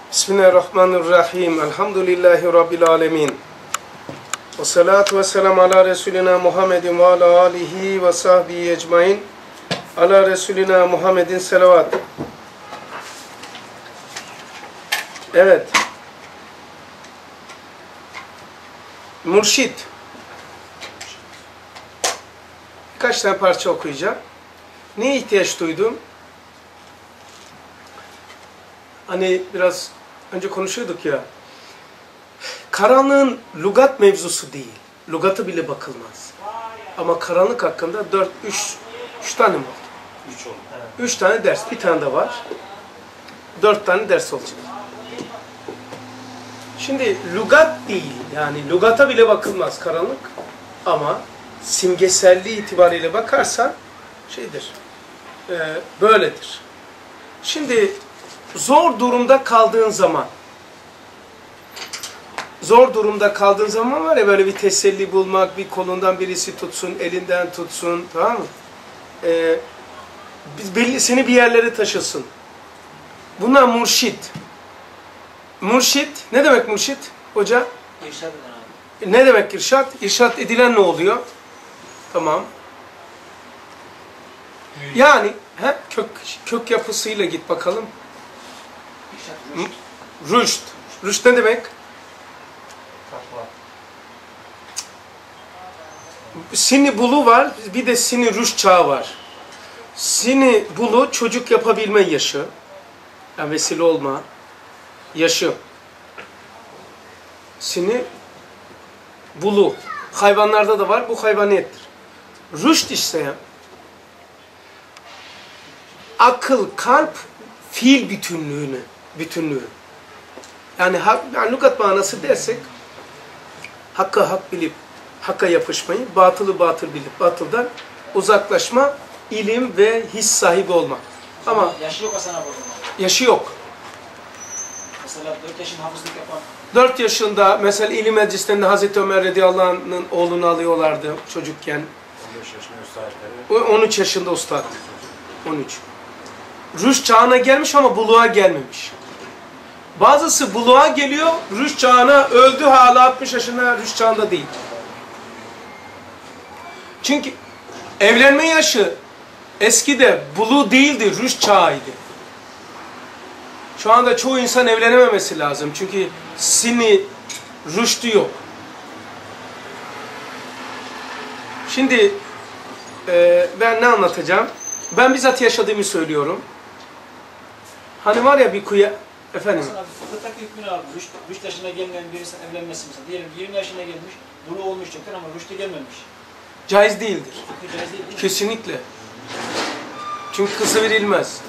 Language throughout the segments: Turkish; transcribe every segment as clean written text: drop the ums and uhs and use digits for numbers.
Bismillahirrahmanirrahim. Elhamdülillahi Rabbil alemin. Ve salatu ve selam ala Resulina Muhammedin ve ala alihi ve sahbihi ecmain. Ala Resulina Muhammedin selavat. Evet. Mürşit. Birkaç tane parça okuyacağım. Neye ihtiyaç duydum? Hani biraz önce konuşuyorduk ya. Karanlığın lügat mevzusu değil. Lügatı bile bakılmaz. Ama karanlık hakkında 3 tane mi oldu? 3 oldu. 3 tane ders. Bir tane de var. 4 tane ders olacak. Şimdi lügat değil. Yani lügata bile bakılmaz karanlık. Ama simgeselliği itibariyle bakarsan şeydir. Böyledir. Şimdi zor durumda kaldığın zaman var ya, böyle bir teselli bulmak, bir kolundan birisi tutsun, elinden tutsun, tamam mı? Seni bir yerlere taşısın. Buna mürşit. Mürşit, ne demek mürşit hoca? İrşad eden abi. Ne demek irşad? İrşad edilen ne oluyor? Tamam. Yani kök yapısıyla git bakalım. Rüşt. Rüşt ne demek? Takva. Sini bulu var, bir de sini rüşt çağı var. Sini bulu çocuk yapabilme yaşı. Yani vesile olma yaşı. Sini bulu. Hayvanlarda da var, bu hayvaniyettir. Rüşt ise akıl, kalp, fiil bütünlüğü. Yani lügat manası dersek, hakka hak bilip hakka yapışmayı, batılı batıl bilip batıldan uzaklaşma, ilim ve his sahibi olmak. Ama yaşı yok Hasan abi. yaşı yok. Mesela 4 yaşında hafızlık yapan. 4 yaşında mesela ilim meclislerinde Hazreti Ömer radıyallahu anh'ın oğlunu alıyorlardı çocukken. 15 yaşında ustadları. 13 yaşında ustad. 13. Rüşt çağına gelmiş ama buluğa gelmemiş. Bazısı buluğa geliyor, rüşt çağına öldü, hala 60 yaşında rüşt çağında değil. Çünkü evlenme yaşı eskide buluğ değildi, rüşt çağıydı. Şu anda çoğu insan evlenememesi lazım. Çünkü sini, rüştü yok. Şimdi ben ne anlatacağım? Ben bizzat yaşadığımı söylüyorum. Hani var ya bir kuya... Efendim? Hasan abi, fıkıhtaki hükmünü abi. Rüşt yaşına gelmeyen birisinin evlenmesi mesela. Diyelim 20 yaşına gelmiş, buluğ olmuş çoktan ama rüşte gelmemiş. Caiz değildir. Caiz değil mi? Kesinlikle. Çünkü kızı verilmez.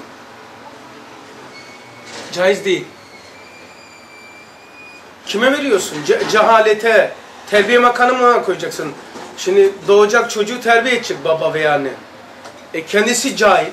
Caiz değil. Kime veriyorsun? Cehalete, terbiye makamına koyacaksın. Şimdi doğacak çocuğu terbiye edecek baba veya anne. Kendisi cahil.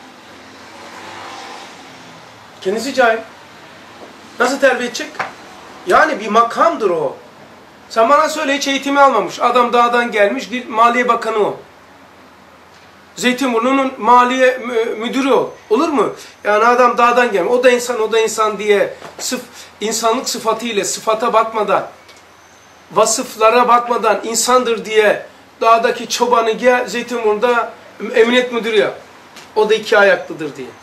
Kendisi cahil. Nasıl terbiye edecek? Yani bir makamdır o. Sen bana söyle, hiç eğitimi almamış. Adam dağdan gelmiş, Maliye Bakanı o. Zeytinburnu'nun maliye müdürü o. Olur mu? Yani adam dağdan gelmiş. O da insan diye insanlık sıfatıyla, sıfata bakmadan, vasıflara bakmadan insandır diye dağdaki çobanı gel Zeytinburnu'da emniyet müdürü yap. O da 2 ayaklıdır diye.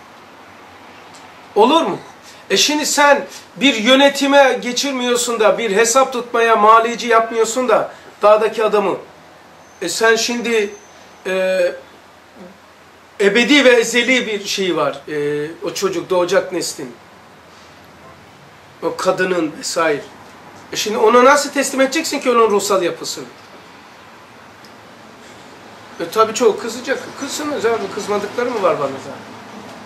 Olur mu? Şimdi sen bir yönetime geçirmiyorsun da, bir hesap tutmaya maliyeci yapmıyorsun da dağdaki adamı. Sen şimdi ebedi ve ezeli bir şey var. O çocuk, doğacak neslin. O kadının vesaire. Şimdi ona nasıl teslim edeceksin ki onun ruhsal yapısını? Tabii çoğu kızacak. Kızsınız abi, kızmadıkları mı var bana zaten?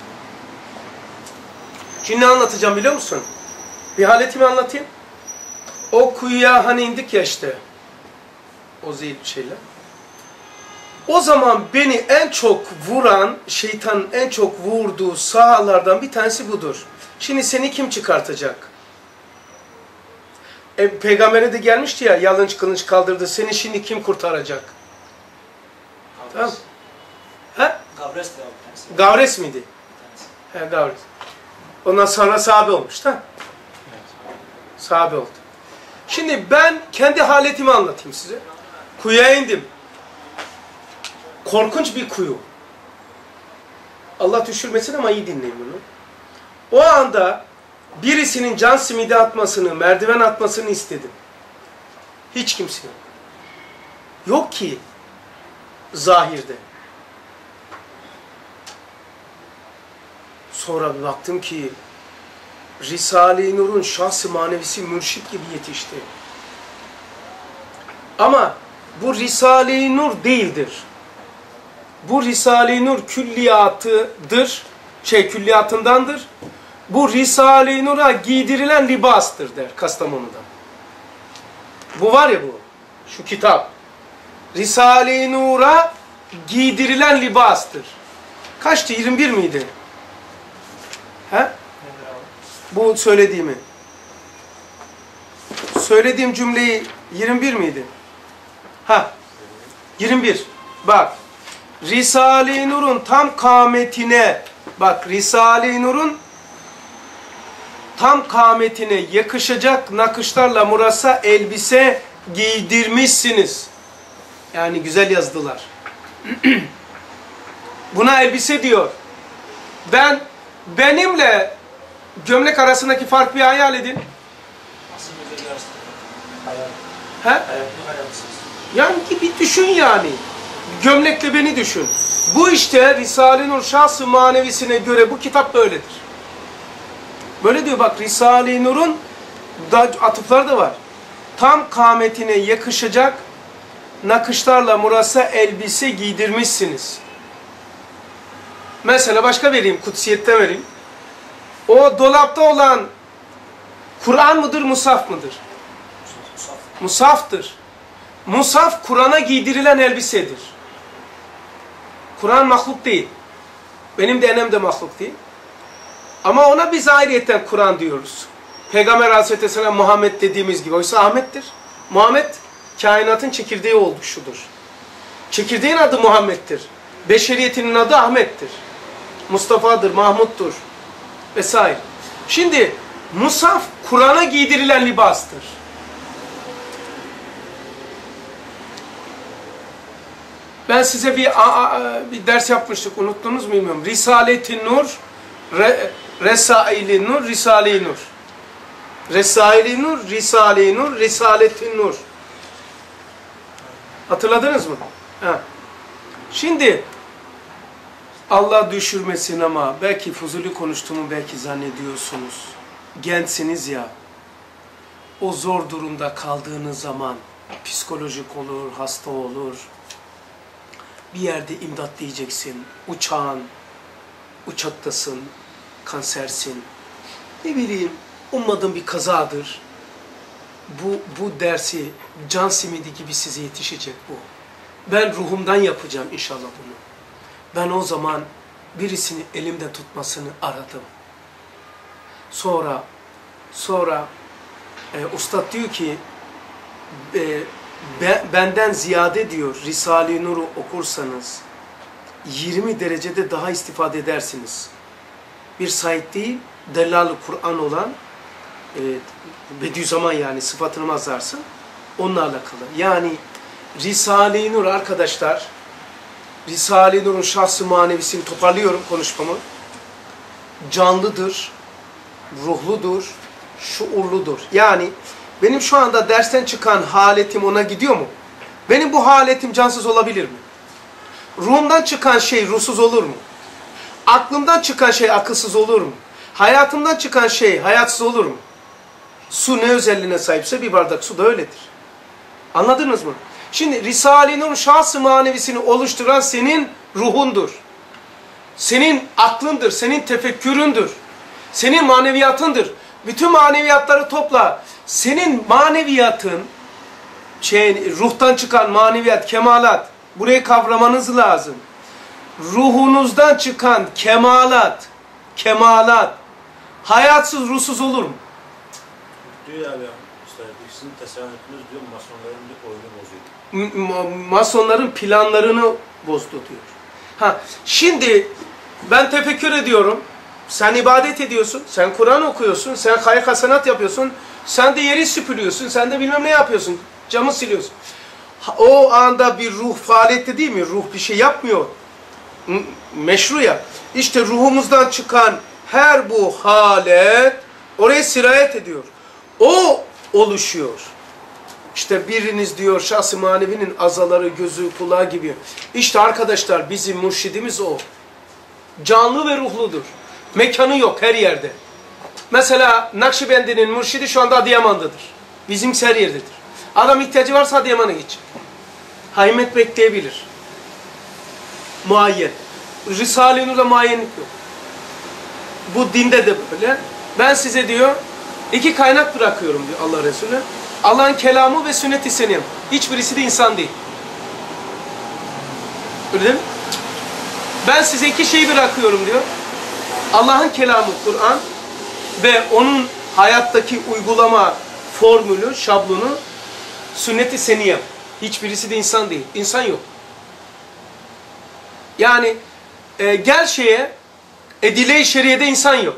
Şimdi ne anlatacağım biliyor musun? Bir haletimi anlatayım. O kuyuya hani indik ya işte. O zehirli şeyler. O zaman beni en çok vuran, şeytanın en çok vurduğu sahalardan bir tanesi budur. Şimdi seni kim çıkartacak? Peygamber'e de gelmişti ya, yalınç kılıç kaldırdı. Seni şimdi kim kurtaracak? Tamam. Gavres de abi. Gavres miydi? He, Gavres. Ondan sonra sahabe olmuş da. Sahabe oldu. Şimdi ben kendi haletimi anlatayım size. Kuyuya indim. Korkunç bir kuyu. Allah düşürmesin ama iyi dinleyin bunu. O anda birisinin can simidi atmasını, merdiven atmasını istedim. Hiç kimse yok. Yok ki zahirde. Sonra bir baktım ki Risale-i Nur'un şahs-ı manevisi mürşit gibi yetişti. Ama bu Risale-i Nur değildir. Bu Risale-i Nur külliyatıdır, külliyatındandır. Bu Risale-i Nur'a giydirilen libastır der Kastamonu'da. Bu var ya bu, şu kitap. Risale-i Nur'a giydirilen libastır. Kaçtı? 21 miydi? He? Bu söylediğimi. Söylediğim cümleyi 21 miydi? Ha, 21. Bak. Risale-i Nur'un tam kâmetine, bak Risale-i Nur'un tam kâmetine yakışacak nakışlarla murassa elbise giydirmişsiniz. Yani güzel yazdılar. Buna elbise diyor. Benimle gömlek arasındaki fark bir hayal edin. Nasıl gömlek arasında? Hayal. He? Yani bir düşün yani. Gömlekle beni düşün. Bu işte Risale-i Nur şahs-ı manevisine göre bu kitap böyledir. Böyle diyor bak, Risale-i Nur'un atıfları da var. Tam kâmetine yakışacak nakışlarla murassa elbise giydirmişsiniz. Mesela başka vereyim, kutsiyetten vereyim. O dolapta olan Kur'an mıdır, musaf mıdır? Musaf. Musaftır. Musaf, Kur'an'a giydirilen elbisedir. Kur'an mahluk değil. Benim de enem de mahluk değil. Ama ona biz ayrıyeten Kur'an diyoruz. Peygamber Aleyhisselam Muhammed dediğimiz gibi. Oysa Ahmet'tir. Muhammed, kainatın çekirdeği oluşudur. Çekirdeğin adı Muhammed'tir. Beşeriyetinin adı Ahmet'tir. Mustafa'dır, Mahmud'dur. Vesaire. Şimdi, musaf, Kur'an'a giydirilen libastır. Ben size bir ders yapmıştık, unuttunuz mu bilmiyorum. Risale-i Nur, Resail-i Nur, Risale-i Nur. Resail-i Nur, Risale-i Nur, Risale-i Nur. Hatırladınız mı? Ha. Şimdi, Allah düşürmesin ama belki fuzuli konuştuğumu belki zannediyorsunuz. Gençsiniz ya, o zor durumda kaldığınız zaman psikolojik olur, hasta olur. Bir yerde imdat diyeceksin, uçaktasın, kansersin. Ne bileyim, ummadığın bir kazadır. Bu dersi can simidi gibi size yetişecek bu. Ben ruhumdan yapacağım inşallah bunu. Ben o zaman birisini elimde tutmasını aradım. Sonra Ustad diyor ki, benden ziyade diyor, Risale-i Nur'u okursanız 20 derecede daha istifade edersiniz. Bir Said değil, Delal-ı Kur'an olan Bediüzzaman, yani sıfatını mazarsın, onunla alakalı. Yani Risale-i Nur arkadaşlar, Risale-i Nur'un şahs-ı manevisini toparlıyorum konuşmamı. Canlıdır, ruhludur, şuurludur. Yani benim şu anda dersten çıkan haletim ona gidiyor mu? Benim bu haletim cansız olabilir mi? Ruhumdan çıkan şey ruhsuz olur mu? Aklımdan çıkan şey akılsız olur mu? Hayatımdan çıkan şey hayatsız olur mu? Su ne özelliğine sahipse bir bardak su da öyledir. Anladınız mı? Şimdi Risale-i Nur şahs-ı manevisini oluşturan senin ruhundur. Senin aklındır, senin tefekküründür. Senin maneviyatındır. Bütün maneviyatları topla. Senin maneviyatın, ruhtan çıkan maneviyat, kemalat, burayı kavramanız lazım. Ruhunuzdan çıkan kemalat, hayatsız, ruhsuz olur mu? Diyor abi, işte sizin tesadüfünüz diyor, masonların bir oyunu bozuyor. Masonların planlarını bozdu diyor. Şimdi ben tefekkür ediyorum. Sen ibadet ediyorsun, sen Kur'an okuyorsun, sen hayır hasenat yapıyorsun, sen de yeri süpürüyorsun, sen de bilmem ne yapıyorsun, camı siliyorsun. O anda bir ruh faaliyette değil mi? Ruh bir şey yapmıyor. Meşru ya. İşte ruhumuzdan çıkan her bu halet oraya sirayet ediyor. O oluşuyor. İşte biriniz diyor şahs-ı manevinin azaları, gözü, kulağı gibi. İşte arkadaşlar bizim mürşidimiz o. Canlı ve ruhludur. Mekanı yok her yerde. Mesela Nakşibendi'nin mürşidi şu anda Adıyaman'dadır. Bizim her yerdedir. Adam ihtiyacı varsa Adıyaman'a gidecek. Himmet bekleyebilir. Muayyen. Risale-i Nur'da muayyenlik yok. Bu dinde de böyle. Ben size diyor 2 kaynak bırakıyorum diyor Allah Resulü. Allah'ın kelamı ve sünnet-i seniyem. Hiçbirisi de insan değil. Öyle değil mi? Ben size 2 şeyi bırakıyorum diyor. Allah'ın kelamı Kur'an ve onun hayattaki uygulama formülü, şablonu sünnet-i seniyem. Hiçbirisi de insan değil. İnsan yok. Yani gel şeye edile-i şeriyede insan yok.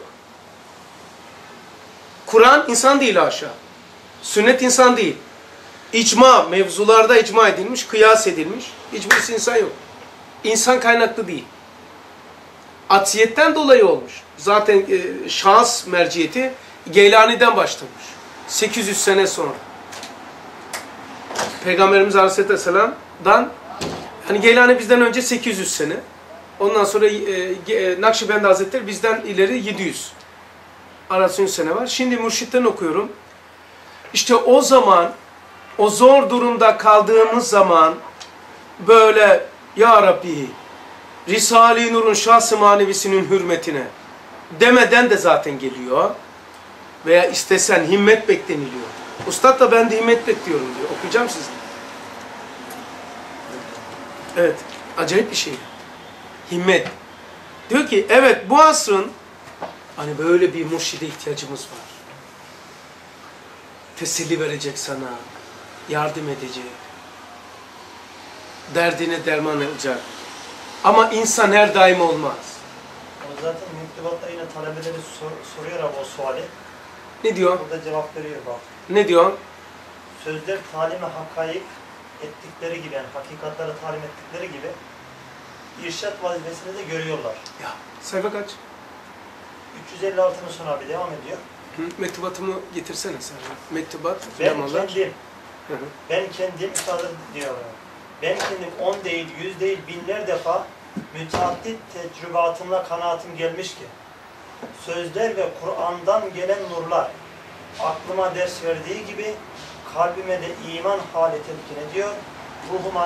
Kur'an insan değil haşa. Sünnet insan değil. İcma, mevzularda icma edilmiş, kıyas edilmiş. Hiçbirisi insan yok. İnsan kaynaklı değil. Atiyetten dolayı olmuş. Zaten şahıs merciyeti Geylani'den başlamış. 800 sene sonra. Peygamberimiz Aleyhisselam'dan hani Geylani bizden önce 800 sene. Ondan sonra Nakşibendi Hazretleri bizden ileri 700. Arasında sene var. Şimdi mürşitten okuyorum. İşte o zaman, o zor durumda kaldığımız zaman böyle Ya Rabbi, Risale-i Nur'un şahs-ı manevisinin hürmetine demeden de zaten geliyor. Veya istesen himmet bekleniliyor. Ustad da ben de himmet bekliyorum diyor. Okuyacağım size. Evet, acayip bir şey. Himmet. Diyor ki evet bu asrın hani böyle bir mürşide ihtiyacımız var. Teselli verecek sana, yardım edecek, derdine derman olacak. Ama insan her daim olmaz. O zaten mektubatta yine talebeleri soruyor abi o suali. Ne diyor? Burada cevap veriyor bak. Ne diyor? Sözler talime hakayık ettikleri gibi, yani hakikatları talim ettikleri gibi irşat vazifesini de görüyorlar. Ya sayfa kaç? 356'nın sonu abi devam ediyor. Mektubatımı getirsene sen. Mektubat, Ben lemalar. kendim, Hı hı. ben kendim ifade diyor. Ben kendim 10 değil, 100 değil, binler defa müteaddit tecrübatımla kanaatim gelmiş ki sözler ve Kur'an'dan gelen nurlar aklıma ders verdiği gibi kalbime de iman hali telkin ediyor. Ruhuma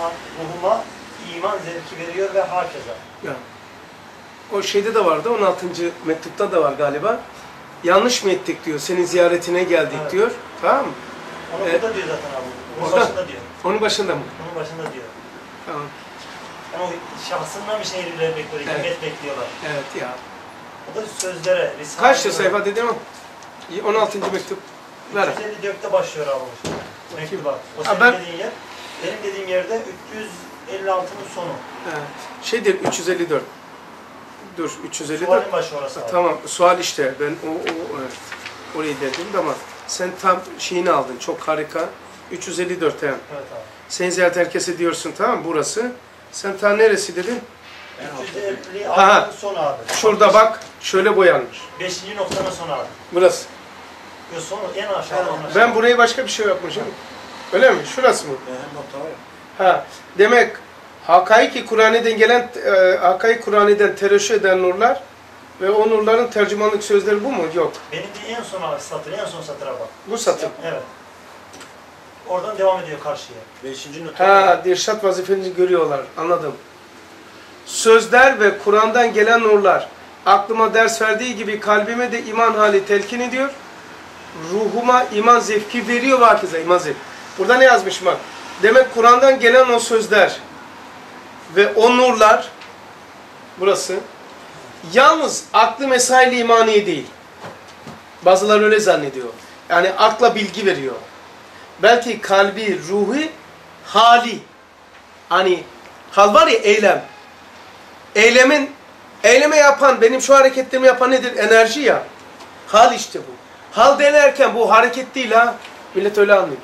iman zevki veriyor ve hakeza. Ya. O şeyde de vardı, 16. mektupta da var galiba. Yanlış mı ettik diyor, senin ziyaretine geldik Evet. diyor. Tamam mı? Onu burada diyor zaten abi. Onun Burada. başında diyor. Onun başında mı? Onun başında diyor. Tamam. Yani o şahsından bir şeyler bekliyor, Evet. himmet bekliyorlar. Evet ya. O da sözlere, risale. Kaçtı sayfa dedim ama? 16. mektup. Ver. 354'te başlıyor abi o mektuba. O Ha, senin dediğin yer. Benim dediğim yerde 356'nın sonu. Şeydir 354. Dur 354. Sualin başı orası abi. Tamam sual işte ben evet. Orayı dedim ama sen tam şeyini aldın çok harika. 354 tamam. Evet abi. Sen ziyaret herkese diyorsun tamam burası. Sen ta neresi dedin? 356'nın sonu abi. Şurada bak şöyle boyanmış. 5. noktanın sonu abi. Burası. Yok sonu en aşağıda. Ben burayı başka bir şey yapmışım. Öyle mi? Şurası mı? Hem nokta var ya. Ha. Demek Hakaik-i Kur'an'dan gelen Hakaik Kur'an'dan tereşüh eden nurlar ve o nurların tercümanlık sözleri bu mu? Yok. Benim de en son abi satır, en son satıra bak. Bu satır. Evet. Oradan devam ediyor karşıya. 5. nokta. Ha, dirşat vazifenizi görüyorlar. Anladım. Sözler ve Kur'an'dan gelen nurlar aklıma ders verdiği gibi kalbime de iman hali telkin ediyor. Ruhuma iman zevki veriyor vakize. İman zevki. Burada ne yazmış bak. Demek Kur'an'dan gelen o sözler ve o nurlar burası yalnız aklı mesail imaniye değil. Bazıları öyle zannediyor. Yani akla bilgi veriyor. Belki kalbi, ruhu, hali. Hani hal var ya eylem. Eylemin Eyleme yapan, benim şu hareketlerimi yapan nedir? Enerji ya. Hal işte bu. Hal denerken bu hareket değil ha. Millet öyle anlıyor.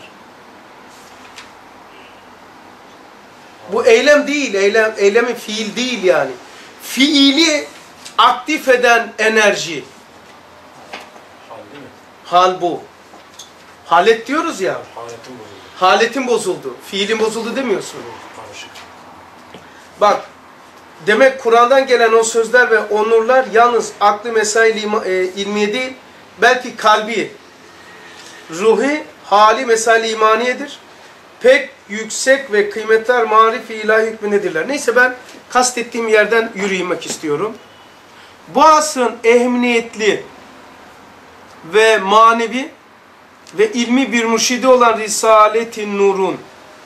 Bu eylem değil, eylemin fiil değil yani. Fiili aktif eden enerji. Hal değil mi? Hal bu. Halet diyoruz ya. Haletin bozuldu. Haletin bozuldu. Fiilin bozuldu demiyorsun. Karışık. Bak, demek Kur'an'dan gelen o sözler ve onurlar yalnız aklı mesail ilmiye değil, belki kalbi, ruhi, hali mesail imaniyedir. Pek yüksek ve kıymetler marif-i ilahi hükmündedirler. Neyse ben kastettiğim yerden yürüymek istiyorum. Bu asrın ehemmiyetli ve manevi ve ilmi bir mürşidi olan Risale-i Nur'un,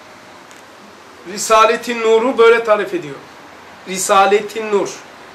Risale-i Nur'u böyle tarif ediyor. Risale-i Nur.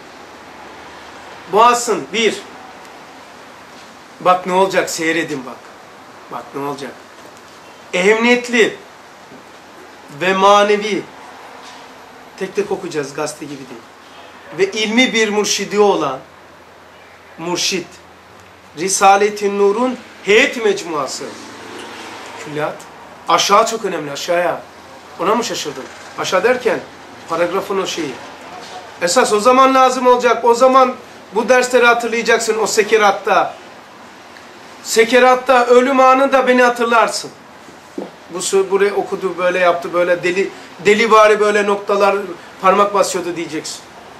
Bu asrın bir, bak ne olacak seyredin bak. Bak ne olacak. Ehemmiyetli ve manevi, tek tek okuyacağız gazete gibi değil. Ve ilmi bir mürşidi olan mürşid, Risale-i Nur'un heyet mecmuası. Külliyat. Aşağı çok önemli, aşağıya. Ona mı şaşırdın? Aşağı derken paragrafın o şeyi. Esas o zaman lazım olacak. O zaman bu dersleri hatırlayacaksın o sekeratta. Sekeratta ölüm anında beni hatırlarsın. Buraya okudu, böyle yaptı, böyle deli bari böyle noktalar parmak basıyordu diyeceksin.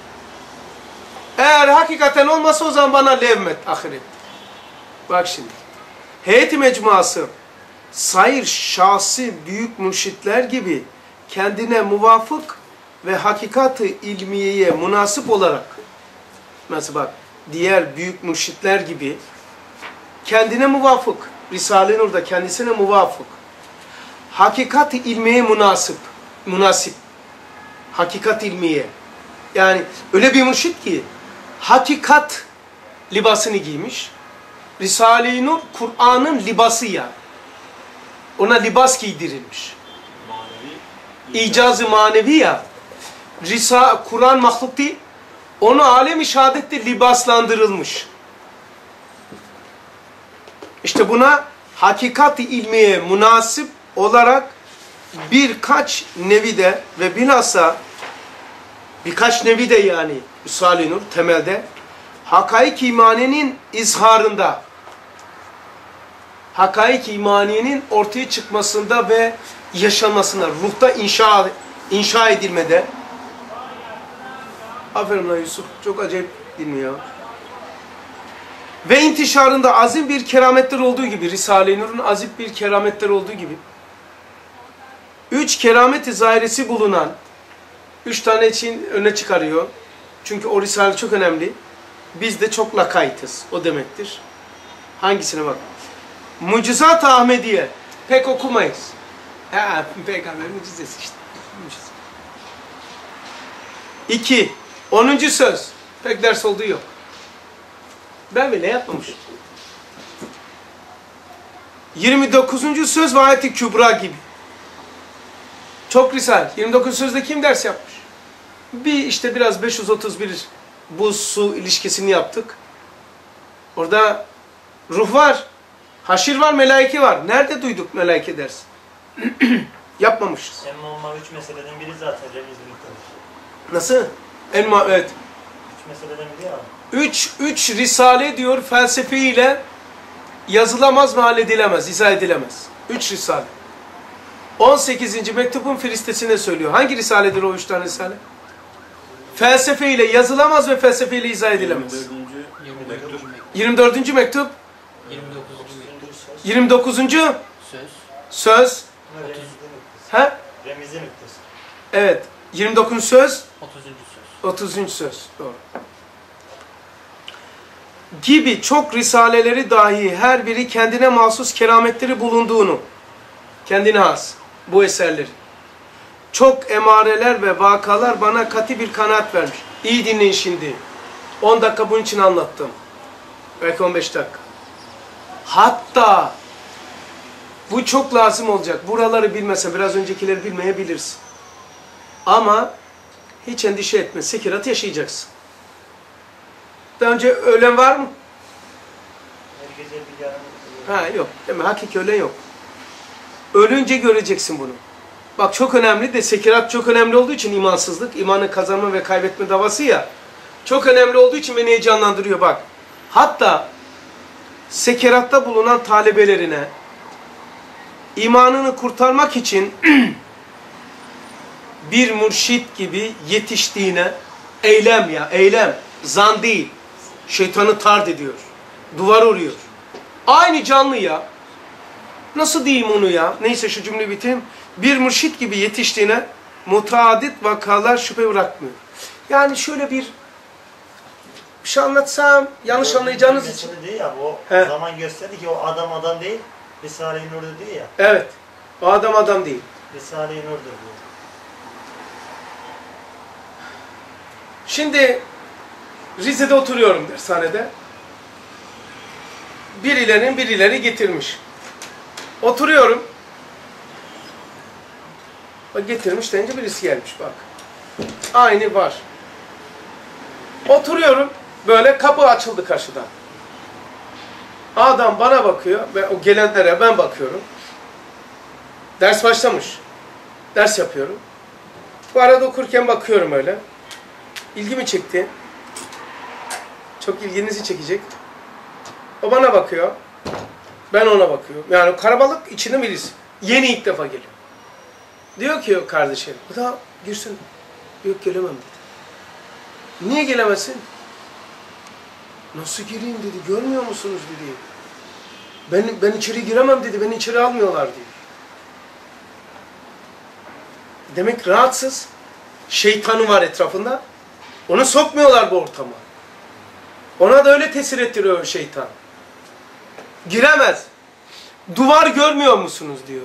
Eğer hakikaten olmasa o zaman bana levmet ahiret. Bak şimdi. Heyet-i mecmuası sair şahsi büyük mürşitler gibi kendine muvafık ve hakikat-ı ilmiyeye münasip olarak, mesela bak diğer büyük mürşitler gibi kendine muvafık, Risale-i Nur'da kendisine muvafık, hakikat-ı ilmiye münasip, hakikat ilmiye. Yani öyle bir mürşit ki hakikat libasını giymiş. Risale-i Nur Kur'an'ın libası ya. Ona libas giydirilmiş. Manevi. İcaz-ı manevi ya. Kur'an mahluk değil. Onu alem-i şehadette libaslandırılmış. İşte buna hakikat-i ilmiye münasip olarak birkaç nevide ve bilhassa birkaç nevide yani Risale-i Nur temelde hakaik imaninin izharında, hakaik imaninin ortaya çıkmasında ve yaşanmasında, ruhta inşa edilmede. Aferin lan Yusuf, çok acayip değil mi ya? Ve intişarında azim bir kerametler olduğu gibi, Risale-i Nur'un azim bir kerametler olduğu gibi, 3 keramet-i zahiresi bulunan, 3 tane için öne çıkarıyor. Çünkü o Risale çok önemli. Biz de çok lakaytız, o demektir. Hangisine bak? Mucizat-ı Ahmediye, pek okumayız. Ha, Peygamber mucizesi işte. 2. 10. söz, pek ders olduğu yok. Ben bile yapmamışım. 29. söz ve ayet-i kübra gibi. Çok risale. 29 sözde kim ders yapmış? İşte biraz 531 bu su ilişkisini yaptık. Orada ruh var, haşir var, melaike var. Nerede duyduk melaike dersi? Yapmamışız. Emmama 3 meseleden biri zaten remizliliktedir. Nasıl? Evet. 3 meseleden biri ya. 3 risale diyor felsefeyle yazılamaz ve halledilemez, izah edilemez. 3 risale. 18. mektubun firistesine söylüyor. Hangi risaledir o 3 tane risale? Felsefeyle yazılamaz ve felsefeyle izah edilemez. 24. mektup. 29. söz. Ha? Remizi nüktesi. Evet. 29. söz. 30. 30. söz. Doğru. Gibi çok risaleleri dahi her biri kendine mahsus kerametleri bulunduğunu, kendine has bu eserleri. Çok emareler ve vakalar bana katı bir kanaat vermiş. İyi dinleyin şimdi. 10 dakika bunun için anlattım. Belki 15 dakika. Hatta bu çok lazım olacak. Buraları bilmesen, biraz öncekileri bilmeyebilirsin. Ama hiç endişe etme. Sekirat yaşayacaksın. Daha önce ölen var mı? Her gece bir yarım. Ha yok. Değil mi? Hakiki ölen yok. Ölünce göreceksin bunu. Bak çok önemli de sekirat çok önemli olduğu için imansızlık, imanı kazanma ve kaybetme davası ya. Çok önemli olduğu için beni heyecanlandırıyor bak. Hatta sekeratta bulunan talebelerine imanını kurtarmak için bir mürşit gibi yetiştiğine eylem ya, eylem, zan değil. Şeytanı tard ediyor. Duvar vuruyor. Aynı canlı ya. Nasıl diyeyim onu ya? Neyse şu cümleyi bitireyim. Bir mürşit gibi yetiştiğine mutadit vakalar şüphe bırakmıyor. Yani şöyle bir şey anlatsam yanlış anlayacağınız için. Değil ya, o He. zaman gösterdi ki o adam değil. Risale-i Nur'dur diyor ya. Evet. O adam değil. Risale-i Nur'dur diyor. Şimdi Rize'de oturuyorum dershanede. Birileri getirmiş. Oturuyorum. Bak getirmiş deyince birisi gelmiş bak. Aynı var. Oturuyorum. Böyle kapı açıldı karşıdan. Adam bana bakıyor ve o gelenlere ben bakıyorum. Ders başlamış. Ders yapıyorum. Bu arada okurken bakıyorum öyle. İlgimi çekti. Çok ilginizi çekecek. O bana bakıyor. Ben ona bakıyorum. Yani karabalık içinde birisi. Yeni ilk defa geliyor. Diyor ki kardeşim, bu da girsin. Yok gelemem dedi. Niye gelemezsin? Nasıl gireyim dedi. Görmüyor musunuz dedi. Ben içeri giremem dedi. Beni içeri almıyorlar diyor. Demek rahatsız. Şeytanı var etrafında. Onu sokmuyorlar bu ortama. Ona da öyle tesir ettiriyor şeytan. Giremez. Duvar görmüyor musunuz diyor.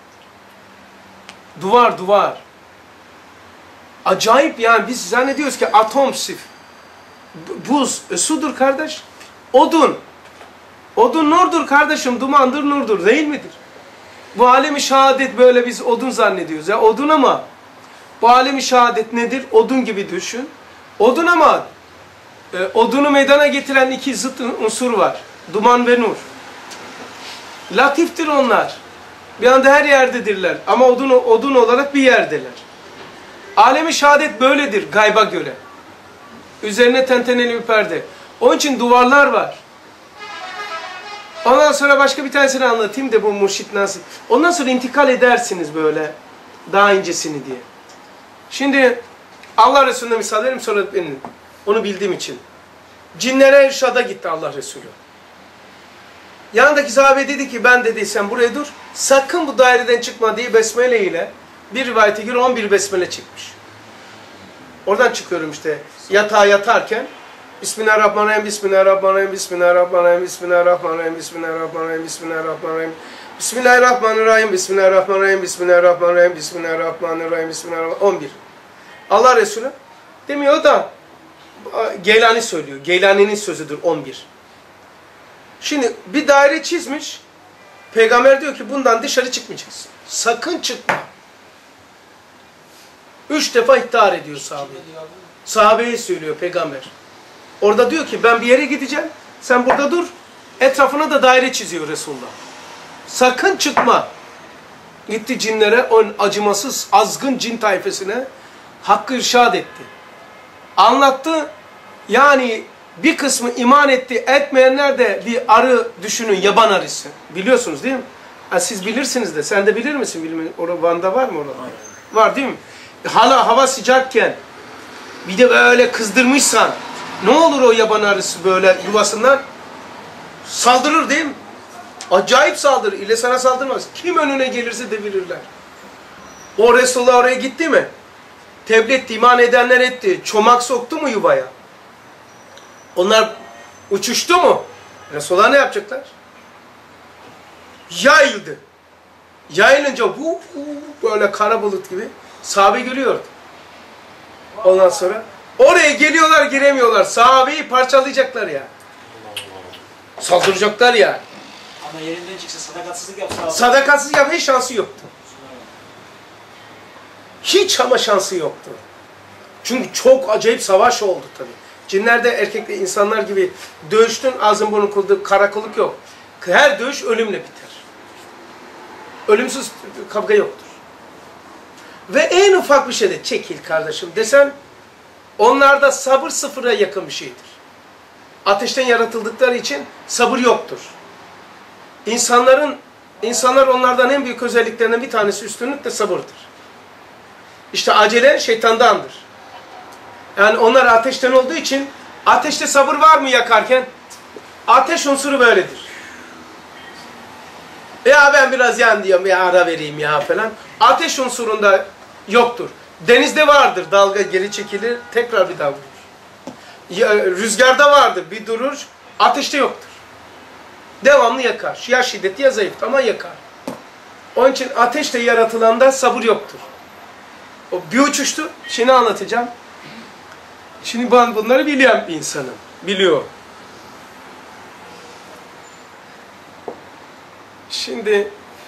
Duvar. Acayip yani biz zannediyoruz ki atom sif. Buz, sudur kardeş. Odun. Odun nurdur kardeşim, dumandır nurdur değil midir? Bu alemi şehadet böyle biz odun zannediyoruz. Ya odun ama bu alemi şehadet nedir? Odun gibi düşün. Odun ama odunu meydana getiren iki zıt unsur var. Duman ve nur. Latiftir onlar. Bir anda her yerdedirler. Ama odun olarak bir yerdeler. Alemi şehadet böyledir gayba göre. Üzerine tenteneli bir perde. Onun için duvarlar var. Ondan sonra başka bir tanesini anlatayım da bu mürşit nasıl. Ondan sonra intikal edersiniz böyle daha incesini diye. Şimdi Allah Resulü'ne misal verim sonra benim. Onu bildiğim için. Cinlere irşada gitti Allah Resulü. Yanındaki sahabe dedi ki ben dedi sen buraya dur. Sakın bu daireden çıkma diye besmele ile bir rivayete göre 11 besmele çekmiş. Oradan çıkıyorum işte yatağa yatarken Bismillahirrahmanirrahim, Bismillahirrahmanirrahim, Bismillahirrahmanirrahim, Bismillahirrahmanirrahim, Bismillahirrahmanirrahim, Bismillahirrahmanirrahim, Bismillahirrahmanirrahim, Bismillahirrahmanirrahim, Bismillahirrahmanirrahim, Bismillahirrahmanirrahim, Bismillahirrahmanirrahim, 11. Allah Resulü demiyor da Geylani söylüyor. Geylani'nin sözüdür 11. Şimdi bir daire çizmiş. Peygamber diyor ki bundan dışarı çıkmayacaksın. Sakın çıkma. 3 defa ihtar ediyor sahabeye. Sahabeye söylüyor peygamber. Orada diyor ki ben bir yere gideceğim. Sen burada dur. Etrafına da daire çiziyor Resulullah. Sakın çıkma. Gitti cinlere, o acımasız azgın cin tayfesine hakkı irşad etti. Anlattı. Yani bir kısmı iman etti. Etmeyenler de bir arı düşünün. Yaban arısı. Biliyorsunuz değil mi? Ha, siz bilirsiniz de. Sen de bilir misin? Orada Van'da var mı orada? Var değil mi? Hala hava sıcakken bir de böyle kızdırmışsan ne olur o yaban arısı böyle yuvasından? Saldırır değil mi? Acayip saldırır. İle sana saldırmaz. Kim önüne gelirse devirirler. O Resulullah oraya gitti mi? Tebliğ etti, iman edenler etti. Çomak soktu mu yuvaya? Onlar uçuştu mu? Resulullah ne yapacaklar? Yayıldı. Yayılınca böyle kara bulut gibi sahabe gülüyordu. Ondan sonra oraya geliyorlar giremiyorlar. Sahabeyi parçalayacaklar ya. Saldıracaklar ya. Ama yerinden çıksa sadakatsizlik yapsa... Sadakatsizlik yapma hiç şansı yoktu. Hiç ama şansı yoktu. Çünkü çok acayip savaş oldu tabii. Cinlerde erkekle insanlar gibi dövüştün, ağzın burnun kırıldı, karakolluk yok. Her dövüş ölümle biter. Ölümsüz kavga yoktur. Ve en ufak bir şeyde çekil kardeşim desen, onlarda sabır sıfıra yakın bir şeydir. Ateşten yaratıldıkları için sabır yoktur. İnsanlar onlardan en büyük özelliklerinden bir tanesi üstünlük de sabırdır. İşte acele şeytandandır. Yani onlar ateşten olduğu için, ateşte sabır var mı yakarken? Ateş unsuru böyledir. Ya ben biraz yan diyorum, ya ara vereyim ya falan. Ateş unsurunda yoktur. Denizde vardır, dalga geri çekilir, tekrar bir daha vurur. Rüzgarda vardır, bir durur, ateşte yoktur. Devamlı yakar. Ya şiddetli ya zayıf ama yakar. Onun için ateşte yaratılanda sabır yoktur. O bir uçuştu, şimdi anlatacağım. Şimdi ben bunları bilen bir insanım. Biliyor. Şimdi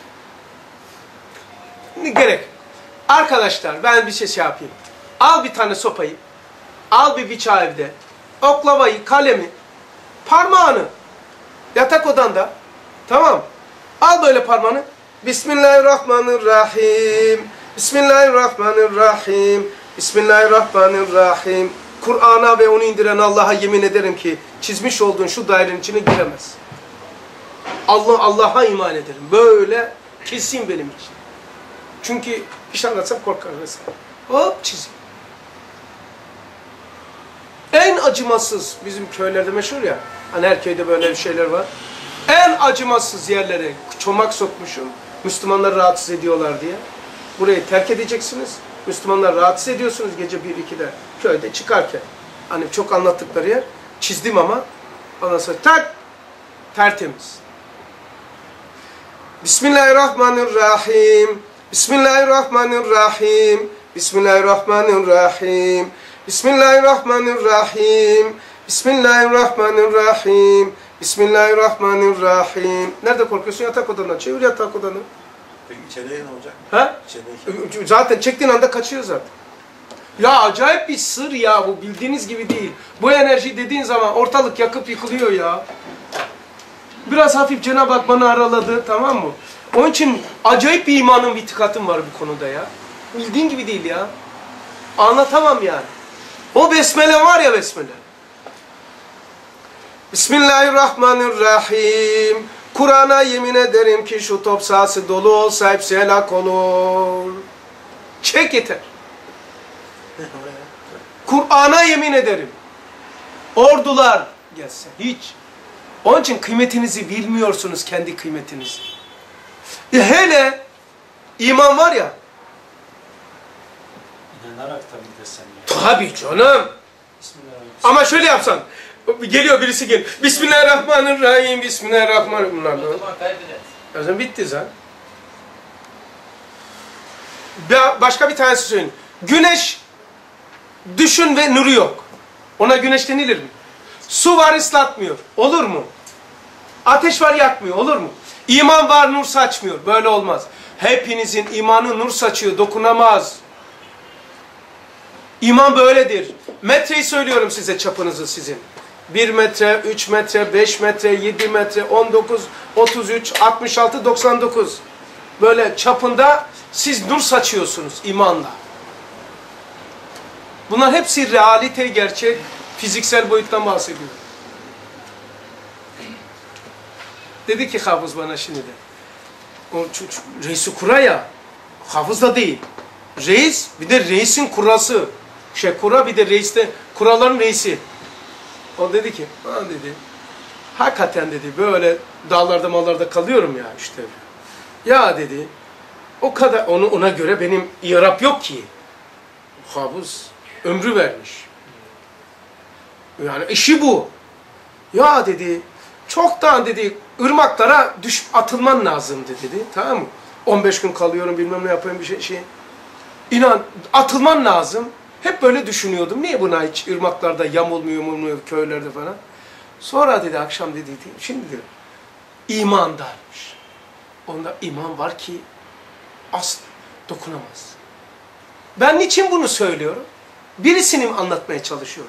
gerek. Arkadaşlar ben bir şey yapayım. Al bir tane sopayı. Al bir bıçağı evde. Oklavayı, kalemi, parmağını. Yatak odanda. Tamam. Al böyle parmağını. Bismillahirrahmanirrahim. Bismillahirrahmanirrahim. Bismillahirrahmanirrahim. Kur'an'a ve onu indiren Allah'a yemin ederim ki çizmiş olduğun şu dairenin içine giremez. Allah'a iman ederim. Böyle kesin benim için. Çünkü bir şey anlatsam korkar mesela. Hop çizim. En acımasız, bizim köylerde meşhur ya, hani her köyde böyle bir şeyler var. En acımasız yerlere çomak sokmuşum, Müslümanları rahatsız ediyorlar diye. Burayı terk edeceksiniz, Müslümanları rahatsız ediyorsunuz gece 1-2'de köyde çıkarken. Hani çok anlattıkları yer, çizdim ama, ondan sonra tak, tertemiz. Bismillahirrahmanirrahim, Bismillahirrahmanirrahim, Bismillahirrahmanirrahim, Bismillahirrahmanirrahim, Bismillahirrahmanirrahim, Bismillahirrahmanirrahim. Nerede korkuyorsun? Yatak odandan. Çevir yatak odanı. Peki içeriye ne olacak? Ha? İçerideyken. Zaten çektiğin anda kaçıyor zaten. Ya acayip bir sır ya bu. Bildiğiniz gibi değil. Bu enerji dediğin zaman ortalık yakıp yıkılıyor ya. Biraz hafif Cenab-ı Hak bana araladı, tamam mı? Onun için acayip bir imanım, itikatım var bu konuda ya. Bildiğin gibi değil ya. Anlatamam yani. O besmele var ya, besmele. Bismillahirrahmanirrahim. Kur'an'a yemin ederim ki şu top sahası dolu olsa hepsi helak olur. Çek yeter. Kur'an'a yemin ederim. Ordular gelse hiç. Onun için kıymetinizi bilmiyorsunuz, kendi kıymetinizi. Hele iman var ya. İnanarak tabii desen ya. Tabii canım. Bismillahirrahmanirrahim. Ama şöyle yapsan. Geliyor birisi geliyor. Bismillahirrahmanirrahim. Bismillahirrahmanirrahim. Bunlar da. O zaman bitti zaten. Başka bir tanesi söyleyeyim. Güneş düşün ve nuru yok. Ona güneş denilir mi? Su var ıslatmıyor. Olur mu? Ateş var yakmıyor. Olur mu? İman var nur saçmıyor. Böyle olmaz. Hepinizin imanı nur saçıyor. Dokunamaz. İman böyledir. Metreyi söylüyorum size, çapınızı sizin. 1 metre, 3 metre, 5 metre, 7 metre, 19, 33, 66, 99. Böyle çapında siz nur saçıyorsunuz imanla. Bunlar hepsi realite, gerçek, fiziksel boyuttan bahsediyor. Dedi ki hafız bana şimdi de. O reisi kura ya, hafız da değil. Reis, bir de reisin kurası. Kura, bir de reiste, kuraların reisi. O dedi ki, dedi, hakikaten dedi, böyle dağlarda mallarda kalıyorum ya işte. Ya dedi, o kadar, ona göre benim irap yok ki. Hafız ömrü vermiş. Yani işi bu. Ya dedi, çoktan dedi, ırmaklara atılman lazımdı dedi, tamam mı? 15 gün kalıyorum, bilmem ne yapayım bir şey. İnan, atılman lazım. Hep böyle düşünüyordum. Niye buna hiç ırmaklarda yamulmuyor köylerde falan. Sonra dedi akşam dedi, şimdi diyor, imandarmış. Onda iman var ki asla dokunamaz. Ben niçin bunu söylüyorum? Birisini anlatmaya çalışıyorum.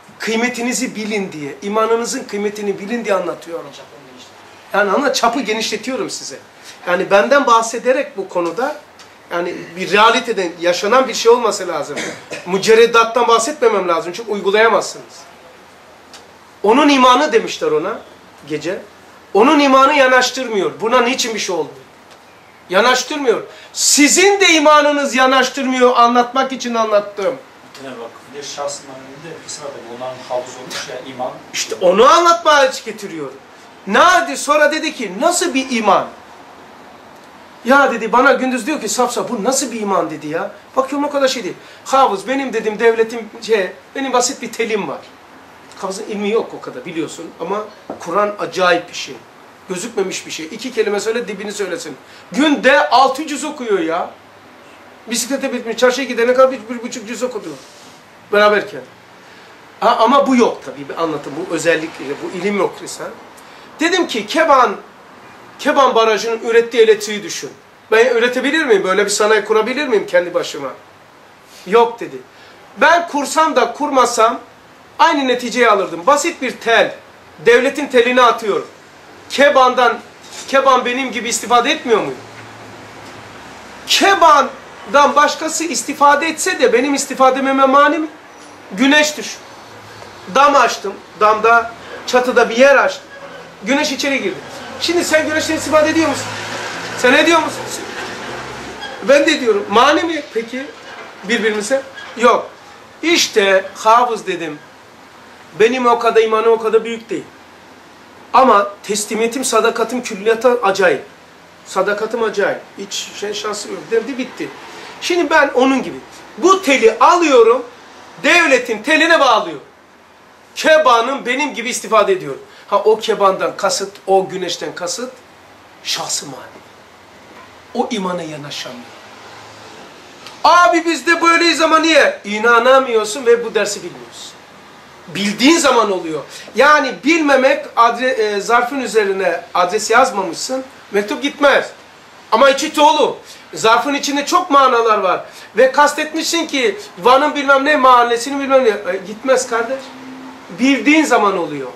Kıymetinizi bilin diye, imanınızın kıymetini bilin diye anlatıyorum. Yani çapı genişletiyorum size. Yani benden bahsederek bu konuda, yani bir realiteden yaşanan bir şey olması lazım. Mücerredattan bahsetmemem lazım çünkü uygulayamazsınız. Onun imanı demişler ona gece. Onun imanı yanaştırmıyor. Buna niçin bir şey olmuyor? Yanaştırmıyor. Sizin de imanınız yanaştırmıyor, anlatmak için anlattım. Bir de şahs imanında bir sırada bulunan hafız olmuş ya iman. İşte onu anlatmaya getiriyor. Nerede? Sonra dedi ki nasıl bir iman? Ya dedi bana gündüz diyor ki saf bu nasıl bir iman dedi ya. Bakıyorum o kadar şey değil. Hafız benim dedim devletim benim basit bir telim var. Hafızın ilmi yok o kadar biliyorsun ama Kur'an acayip bir şey. Gözükmemiş bir şey. 2 kelime söyle dibini söylesin. Günde 600 okuyor ya. Bisiklete bitmiş. Çarşıya gidene kadar 1,5 cüz okudu. Beraberken. Ama bu yok tabii bir anlatım. Bu özellikle bu ilim yok sen. Dedim ki Keban Barajı'nın ürettiği elektriği düşün. Ben üretebilir miyim? Böyle bir sanayi kurabilir miyim kendi başıma? Yok dedi. Ben kursam da kurmasam aynı neticeyi alırdım. Basit bir tel. Devletin telini atıyorum. Keban benim gibi istifade etmiyor muyum? Keban'dan başkası istifade etse de benim istifadememe mani mi? Güneş düşün. Dam açtım. Damda çatıda bir yer açtım. Güneş içeri girdi. Şimdi sen güneşten istifade ediyor musun? Sen ediyor musun? Ben de ediyorum. Mani mi peki birbirimize? Yok. İşte hafız dedim. Benim o kadar imanım o kadar büyük değil. Ama teslimiyetim, sadakatim, külliyata acayip. Sadakatim acayip. Hiç şansı yok. Derdi bitti. Şimdi ben onun gibi. Bu teli alıyorum, devletin teline bağlıyorum. Keban'ın benim gibi istifade ediyorum. O kebandan kasıt, o güneşten kasıt, şahsı manevi. O imana yanaşamıyor. Abi biz de böyleyiz ama niye? İnanamıyorsun ve bu dersi bilmiyorsun. Bildiğin zaman oluyor. Yani bilmemek, zarfın üzerine adres yazmamışsın, mektup gitmez. Ama içi dolu. Zarfın içinde çok manalar var. Ve kastetmişsin ki Van'ın bilmem ne mahallesini bilmem ne. Gitmez kardeş. Bildiğin zaman oluyor.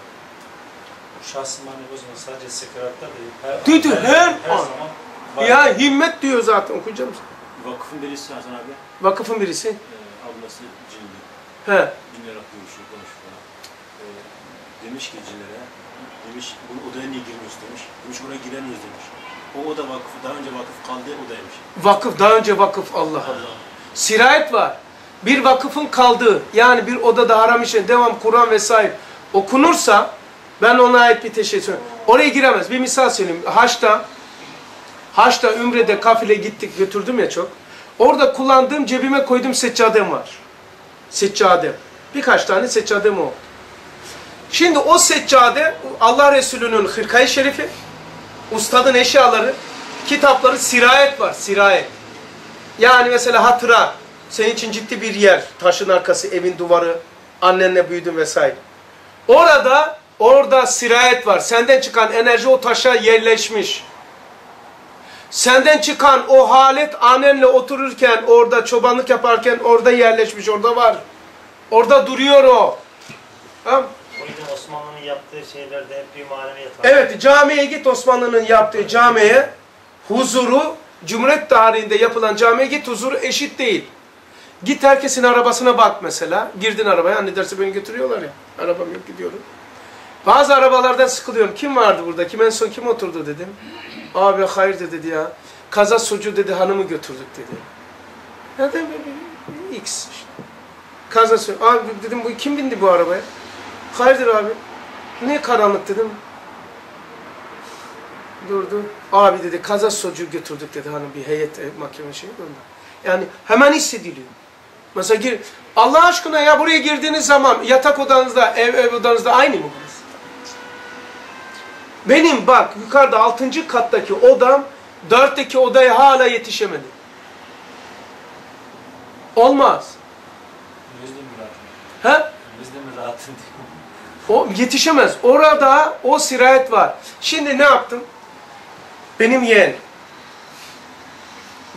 Şahs imanı o zaman sadece sekeratta değil. Her zaman. Ya himmet diyor zaten okuyacağım. Vakıfın birisi Hasan abi. Vakıfın birisi. Ablası cinli. He. Cinler akıyor, konuşuyor falan. Demiş ki cinlere, demiş bu odaya niye girmiyorsun demiş. Demiş oraya giremiyoruz demiş. O oda vakıf, daha önce vakıf kaldığı odaymış. Vakıf, daha önce vakıf, Allah Allah. Sirayet var. Bir vakıfın kaldığı, yani bir odada haram işe devam Kur'an vesaire okunursa, ben ona ait bir şey söyleyeyim. Oraya giremez. Bir misal söyleyeyim. Haç'ta Ümre'de kafile gittik, götürdüm ya çok. Orada kullandığım, cebime koyduğum seccadem var. Seccadem. Birkaç tane seccadem o. Şimdi o seccade, Allah Resulü'nün hırkayı şerifi, ustadın eşyaları, kitapları, sirayet var, sirayet. Yani mesela hatıra, senin için ciddi bir yer, taşın arkası, evin duvarı, annenle büyüdün vesaire. Orada sirayet var. Senden çıkan enerji o taşa yerleşmiş. Senden çıkan o halet annenle otururken, orada çobanlık yaparken orada yerleşmiş, orada var. Orada duruyor o. Tamam. O yüzden Osmanlı'nın yaptığı şeylerde hep bir maneviyat var. Evet, camiye git, Osmanlı'nın yaptığı camiye, huzuru, Cumhuriyet tarihinde yapılan camiye git, huzuru eşit değil. Git herkesin arabasına bak mesela. Girdin arabaya, anne derse beni götürüyorlar ya. Arabam yok, gidiyorum. Bazı arabalardan sıkılıyorum. Kim vardı burada? En son kim oturdu dedim. Abi hayırdır dedi ya. Kaza sucu dedi, hanımı götürdük dedi. Ya dedim, X işte. Kaza sucu. Abi dedim, bu kim bindi bu arabaya? Hayırdır abi? Niye karanlık dedim. Durdu. Abi dedi, kaza sucu götürdük dedi, hanım bir heyet mahkeme şeyi ondan. Yani hemen hissediliyor. Mesela Allah aşkına ya buraya girdiğiniz zaman yatak odanızda, ev odanızda aynı mı burası? Benim bak yukarıda 6. kattaki odam 4'teki odaya hala yetişemedi. Olmaz. Yüzde mi rahatın? He? Yüzde mi rahatın? O yetişemez. Orada o sirayet var. Şimdi ne yaptım? Benim yeğen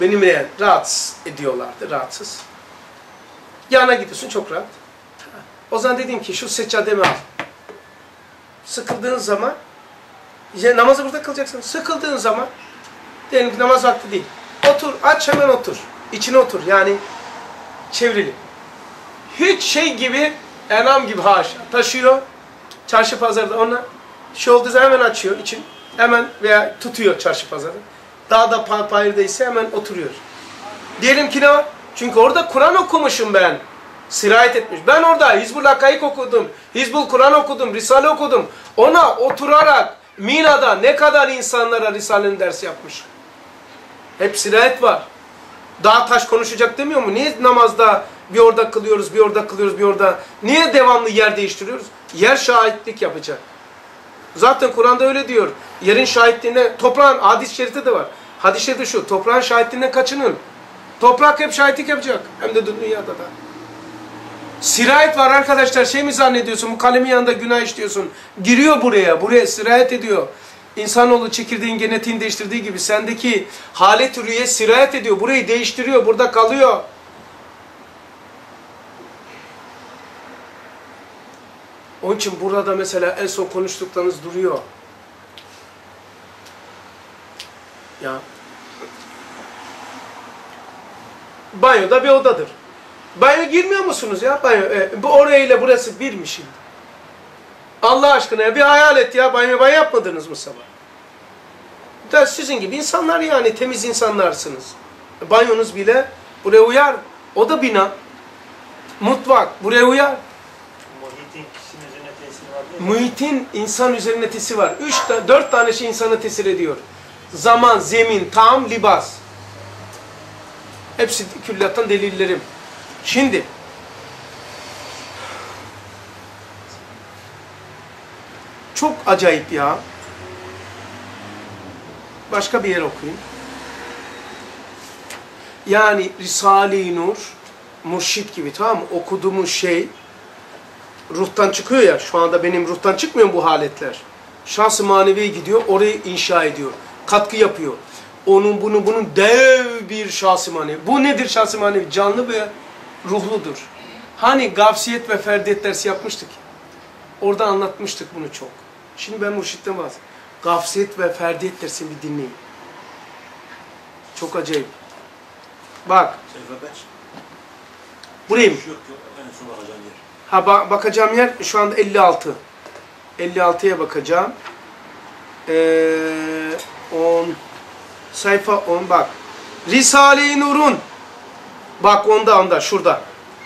rahatsız ediyorlardı, rahatsız. Yana gidiyorsun çok rahat. O zaman dedim ki şu seccademi al. Sıkıldığın zaman, işte namazı burada kılacaksın. Sıkıldığın zaman, diyelim ki namaz vakti değil. Otur, aç hemen otur. İçine otur yani çevrili. Hiç şey gibi, enam gibi haşa taşıyor. Çarşı pazarda ona şey olduğu zaman hemen açıyor için. Hemen veya tutuyor çarşı pazarda. Dağda payırdaysa hemen oturuyor. Diyelim ki ne var? Çünkü orada Kur'an okumuşum ben. Sirayet etmiş. Ben orada Hizbul Hakaik okudum. Hizbul Kur'an okudum. Risale okudum. Ona oturarak Mina'da ne kadar insanlara Risale'nin dersi yapmış. Hep sirayet var. Dağ taş konuşacak demiyor mu? Niye namazda bir orada kılıyoruz, bir orada kılıyoruz, bir orada? Niye devamlı yer değiştiriyoruz? Yer şahitlik yapacak. Zaten Kur'an'da öyle diyor. Yerin şahitliğine, toprağın, hadis-i şerifte de var. Hadis-i şerifte şu, toprağın şahitliğinden kaçının. Toprak hep şahitlik yapacak. Hem de dünyada da. Sirayet var arkadaşlar. Şey mi zannediyorsun? Bu kalemin yanında günah işliyorsun. Giriyor buraya. Buraya sirayet ediyor. İnsanoğlu çekirdeğin genetiğini değiştirdiği gibi sendeki halet-i rüye sirayet ediyor. Burayı değiştiriyor. Burada kalıyor. Onun için burada mesela en son konuştuklarınız duruyor. Ya. Banyoda bir odadır. Banyo girmiyor musunuz ya? Banyo, bu orayla burası bir mi şimdi? Allah aşkına ya bir hayal et ya. Banyo yapmadınız mı sabah? Da sizin gibi insanlar yani temiz insanlarsınız. Banyonuz bile buraya uyar. O da bina. Mutfak buraya uyar. Muhitin kişinin üzerine tesiri var değil mi? Muhitin insan üzerine tesiri var. 4 tane şey insana tesir ediyor. Zaman, zemin, taam, libas. Hepsi külliyattan delillerim. Şimdi çok acayip ya. Başka bir yer okuyayım. Yani Risale-i Nur, murşit gibi, tamam mı? Okuduğumuz şey ruhtan çıkıyor ya. Şu anda benim ruhtan çıkmıyor bu haletler. Şahs-ı maneviye gidiyor, orayı inşa ediyor. Katkı yapıyor. Bunun dev bir şahs-ı manevi. Bu nedir şahs-ı manevi? Canlı ve ruhludur. Hani gafsiyet ve ferdiyet dersi yapmıştık. Orada anlatmıştık bunu çok. Şimdi ben murşitten bahsedeyim. Gafsiyet ve ferdiyet dersini bir dinleyin. Çok acayip. Bak. Sayfa kaç? Burayı mı? Yok en son bakacağım yer. Ha bakacağım yer şu anda 56. 56'ya bakacağım. 10 sayfa 10 bak. Risale-i Nur'un bak onda şurada.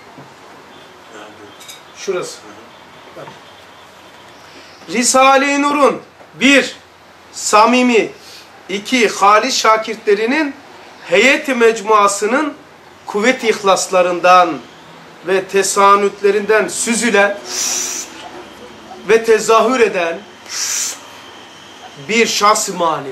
Şurası. Bak. Risale-i Nur'un 1 samimi 2 halis şakirtlerinin heyet-i mecmuasının kuvvet-i ihlaslarından ve tesanütlerinden süzülen ve tezahür eden bir şahs-ı manevi.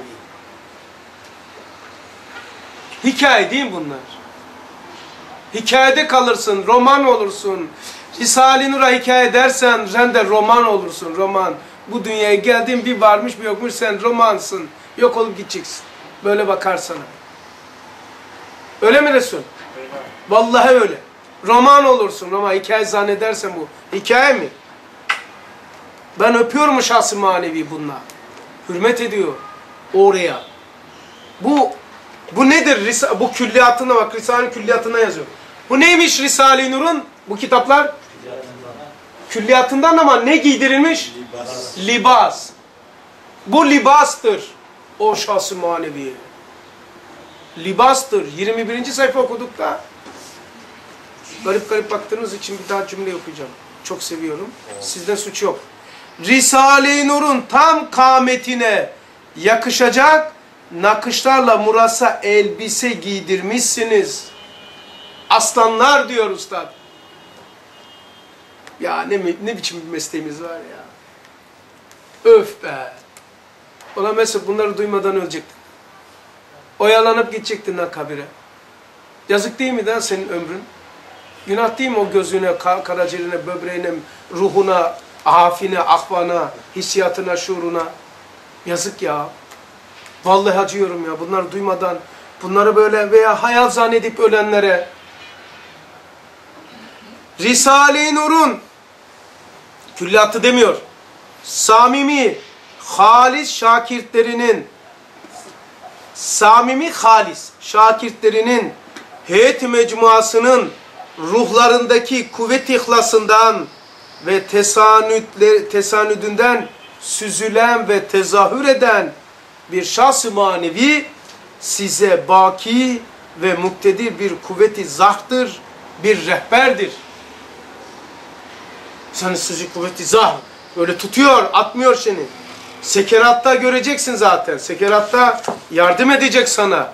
Hikaye değil mi bunlar? Hikayede kalırsın, roman olursun. Risale-i Nur'a hikaye dersen sen de roman olursun, roman. Bu dünyaya geldin bir varmış bir yokmuş sen romansın. Yok olup gideceksin. Böyle bakar sana. Öyle mi Resul? Öyle. Vallahi öyle. Roman olursun, roman. Hikaye zannedersen bu. Hikaye mi? Ben öpüyorum şahs-ı manevi bununla. Hürmet ediyor oraya. Bu nedir? Bu külliyatına bak. Risale'nin külliyatına yazıyor. Bu neymiş Risale-i Nur'un? Bu kitaplar? Külliyatından ama ne giydirilmiş? Libas. Libas. Bu libastır. O şahs-ı manevi. Libastır. 21. sayfa okuduk da. Garip garip baktığınız için bir daha cümle okuyacağım. Çok seviyorum. Sizden suç yok. Risale-i Nur'un tam kâmetine yakışacak nakışlarla murassa elbise giydirmişsiniz. Aslanlar diyor Üstad. Ya ne biçim bir mesleğimiz var ya. Öf be. Ulan mesela bunları duymadan ölecektin. Oyalanıp gidecektin lan kabire. Yazık değil mi lan senin ömrün? Günah değil mi o gözüne, karaciğerine, böbreğine, ruhuna, afine, ahvana, hissiyatına, şuuruna? Yazık ya. Vallahi acıyorum ya. Bunları duymadan, bunları böyle veya hayal zannedip ölenlere. Risale-i Nur'un Külliyatı demiyor. Samimi, halis şakirtlerinin, samimi halis şakirtlerinin, heyet-i mecmuasının ruhlarındaki kuvvet-i ihlasından ve tesanüdünden süzülen ve tezahür eden bir şahs-ı manevi size baki ve muktedir bir kuvvet-i zahtır, bir rehberdir. Seni sizi kuvvet-i zahr böyle tutuyor, atmıyor seni. Sekeratta göreceksin zaten. Sekeratta yardım edecek sana.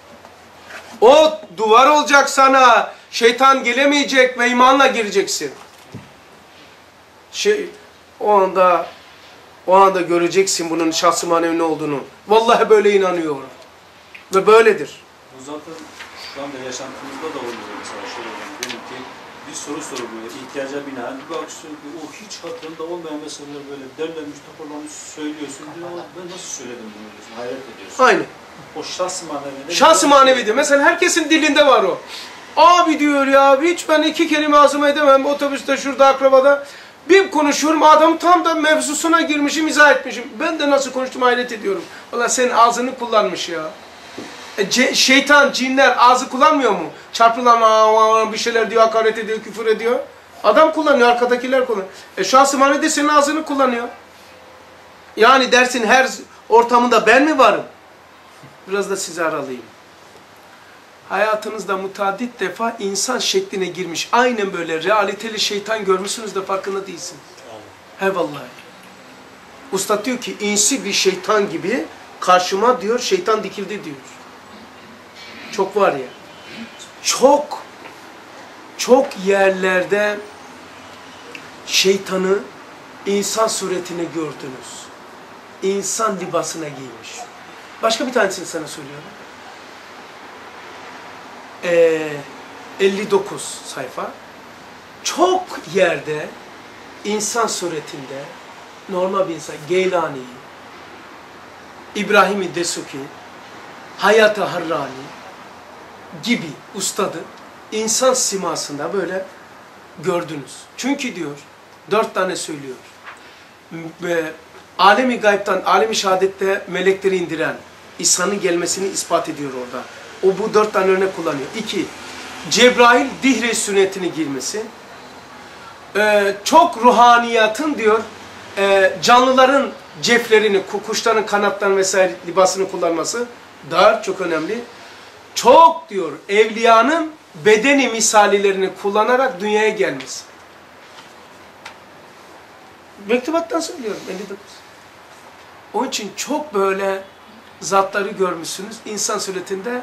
O duvar olacak sana. Şeytan gelemeyecek ve imanla gireceksin. O anda göreceksin bunun şahs-ı manevi ne olduğunu. Vallahi böyle inanıyorum. Ve böyledir. Bu zaten şu anda yaşantımızda da oluyor mesela. Şöyle diyelim ki bir soru soruluyor, ihtiyaca binaen bir bakıyorsun ki o hiç hatırında olmayan meseleler böyle derlenmiş, toparlanmış söylüyorsun. Diyor, ben nasıl söyledim bunu diyorsun, hayret ediyorsun. Aynı. O şahs-ı manevi. Şahs-ı manevidir. Mesela herkesin dilinde var o. Abi diyor ya, hiç ben 2 kelime ağzıma edemem otobüste, şurada, akrabada. Bir konuşuyorum, adam tam da mevzusuna girmişim, izah etmişim. Ben de nasıl konuştum hayret ediyorum. Valla senin ağzını kullanmış ya. Şeytan, cinler ağzı kullanmıyor mu? Çarpılan bir şeyler diyor, hakaret ediyor, küfür ediyor. Adam kullanıyor, arkadakiler kullanıyor. Şahs-ı manevi de senin ağzını kullanıyor. Yani dersin her ortamında ben mi varım? Biraz da sizi aralayayım. Hayatınızda mutadit defa insan şekline girmiş. Aynen böyle realiteli şeytan görmüşsünüz de farkında değilsiniz. He vallahi. Ustad diyor ki insi bir şeytan gibi karşıma diyor şeytan dikildi diyor. Çok var ya. Çok yerlerde şeytanı insan suretine gördünüz. İnsan libasına giymiş. Başka bir tanesini sana söylüyorum. 59 sayfa. Çok yerde insan suretinde normal bir insan, Geylani, İbrahim-i Desuki, Hayat-ı Harrani gibi ustadı insan simasında böyle gördünüz. Çünkü diyor 4 tane söylüyor. Alemi gaybtan, alemi şehadette melekleri indiren İsa'nın gelmesini ispat ediyor orada. O bu 4 tane örnek kullanıyor. 2. Cebrail Dihre sünnetini girmesi. Çok ruhaniyatın diyor canlıların ceflerini, kuşların kanatlarını vesaire libasını kullanması da çok önemli. Çok diyor evliyanın bedeni misalilerini kullanarak dünyaya gelmesi. Mektubattan söylüyorum 59. Onun için çok böyle zatları görmüşsünüz insan suretinde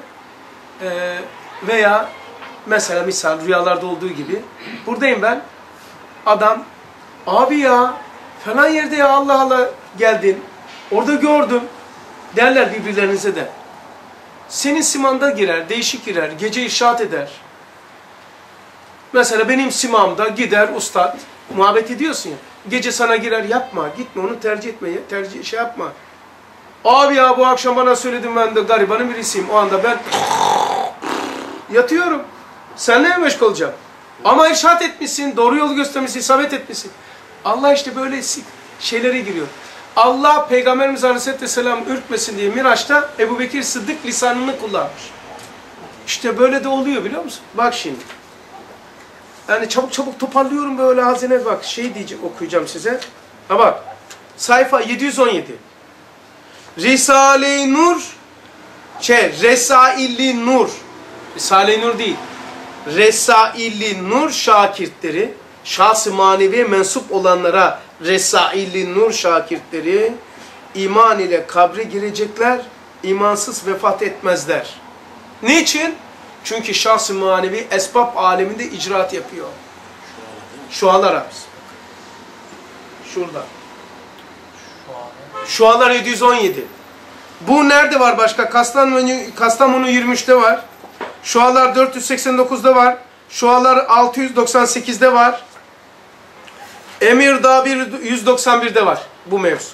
veya mesela misal rüyalarda olduğu gibi buradayım ben, adam abi ya falan yerde ya Allah Allah geldin orada gördüm derler birbirlerinize de. Senin simanda girer, değişik girer, gece irşat eder. Mesela benim simamda gider ustad, muhabbet ediyorsun ya, gece sana girer, yapma, gitme, onu tercih etme, şey yapma. Abi ya bu akşam bana söyledin, ben de garibanın birisiyim, o anda ben yatıyorum. Seninle mi meşgul olacağım? Ama irşat etmişsin, doğru yolu göstermişsin, isabet etmişsin. Allah işte böyle şeylere giriyor. Allah Peygamberimiz Aleyhisselam ürkmesin diye Miraç'ta Ebu Bekir Sıddık lisanını kullanmış. İşte böyle de oluyor biliyor musun? Bak şimdi. Yani çabuk toparlıyorum böyle hazine, bak şey diyecek, okuyacağım size. Ha bak. Sayfa 717. Risale-i Nur Resail-i Nur. Risale-i Nur değil. Resail-i Nur şakirtleri, şahs-ı maneviye mensup olanlara Resail-i Nur şakirtleri iman ile kabre girecekler, imansız vefat etmezler. Niçin? Çünkü şahs-ı manevi esbab aleminde icraat yapıyor. Şualar abi. Şurada. Şualar 717. Bu nerede var başka? Kastamonu 23'te var. Şualar 489'da var. Şualar 698'de var. Emirdağ 191'de var bu mevzu.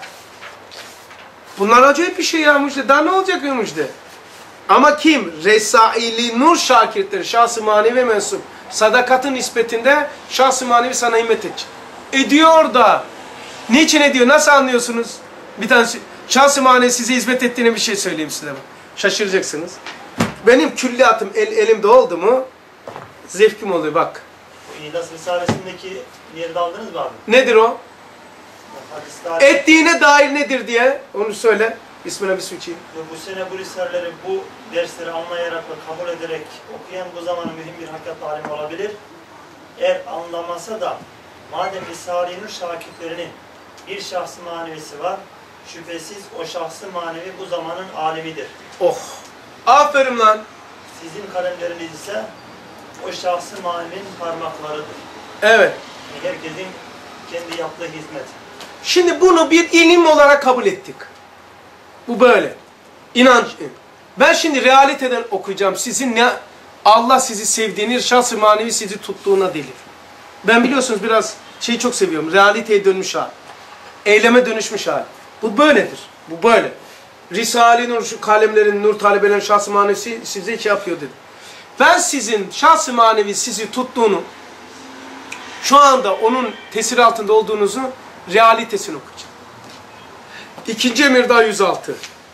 Bunlar acayip bir şey ya müjde. Daha ne olacak ya müjde? Ama kim? Resail-i Nur şakirtleri, şahs-ı manevi mensup. Sadakatın nispetinde şahs-ı manevi sana himmet edecek. ediyor da. Niçin ediyor? Nasıl anlıyorsunuz? Bir tane şahs-ı manevi size hizmet ettiğine bir şey söyleyeyim size. Şaşıracaksınız. Benim külliyatım elimde oldu mu zevkim oluyor bak. İhlas Risalesi'ndeki yeri de aldınız mı abi? Nedir o? Hadisler... Ettiğine dair nedir diye onu söyle. Bismillah bismillah. Bu sene bu risaleleri, bu dersleri anlayarak ve kabul ederek okuyan bu zamanın mühim bir hakikat alimi olabilir. Eğer anlamasa da madem Risale-i Nur şakirtlerinin bir şahsı manevisi var, şüphesiz o şahsı manevi bu zamanın alimidir. Oh! Aferin lan! Sizin kalemleriniz ise o şahsı manevinin parmaklarıdır. Evet. Yani herkesin kendi yaptığı hizmet. Şimdi bunu bir ilim olarak kabul ettik. Bu böyle. İnanç. Ben şimdi realiteden okuyacağım. Sizin ne Allah sizi sevdiğini, şahs-ı manevi sizi tuttuğuna delil. Ben biliyorsunuz biraz şeyi çok seviyorum. Realiteye dönmüş hal. Eyleme dönüşmüş hal. Bu böyledir. Bu böyle. Risale-i Nur, şu kalemlerin, nur talebelerin şahs-ı manevisi size şey yapıyor dedi. Ben sizin şahs-ı manevi sizi tuttuğunu, şu anda onun tesir altında olduğunuzu realitesini okuyacağım. 2. Emirdağ 106.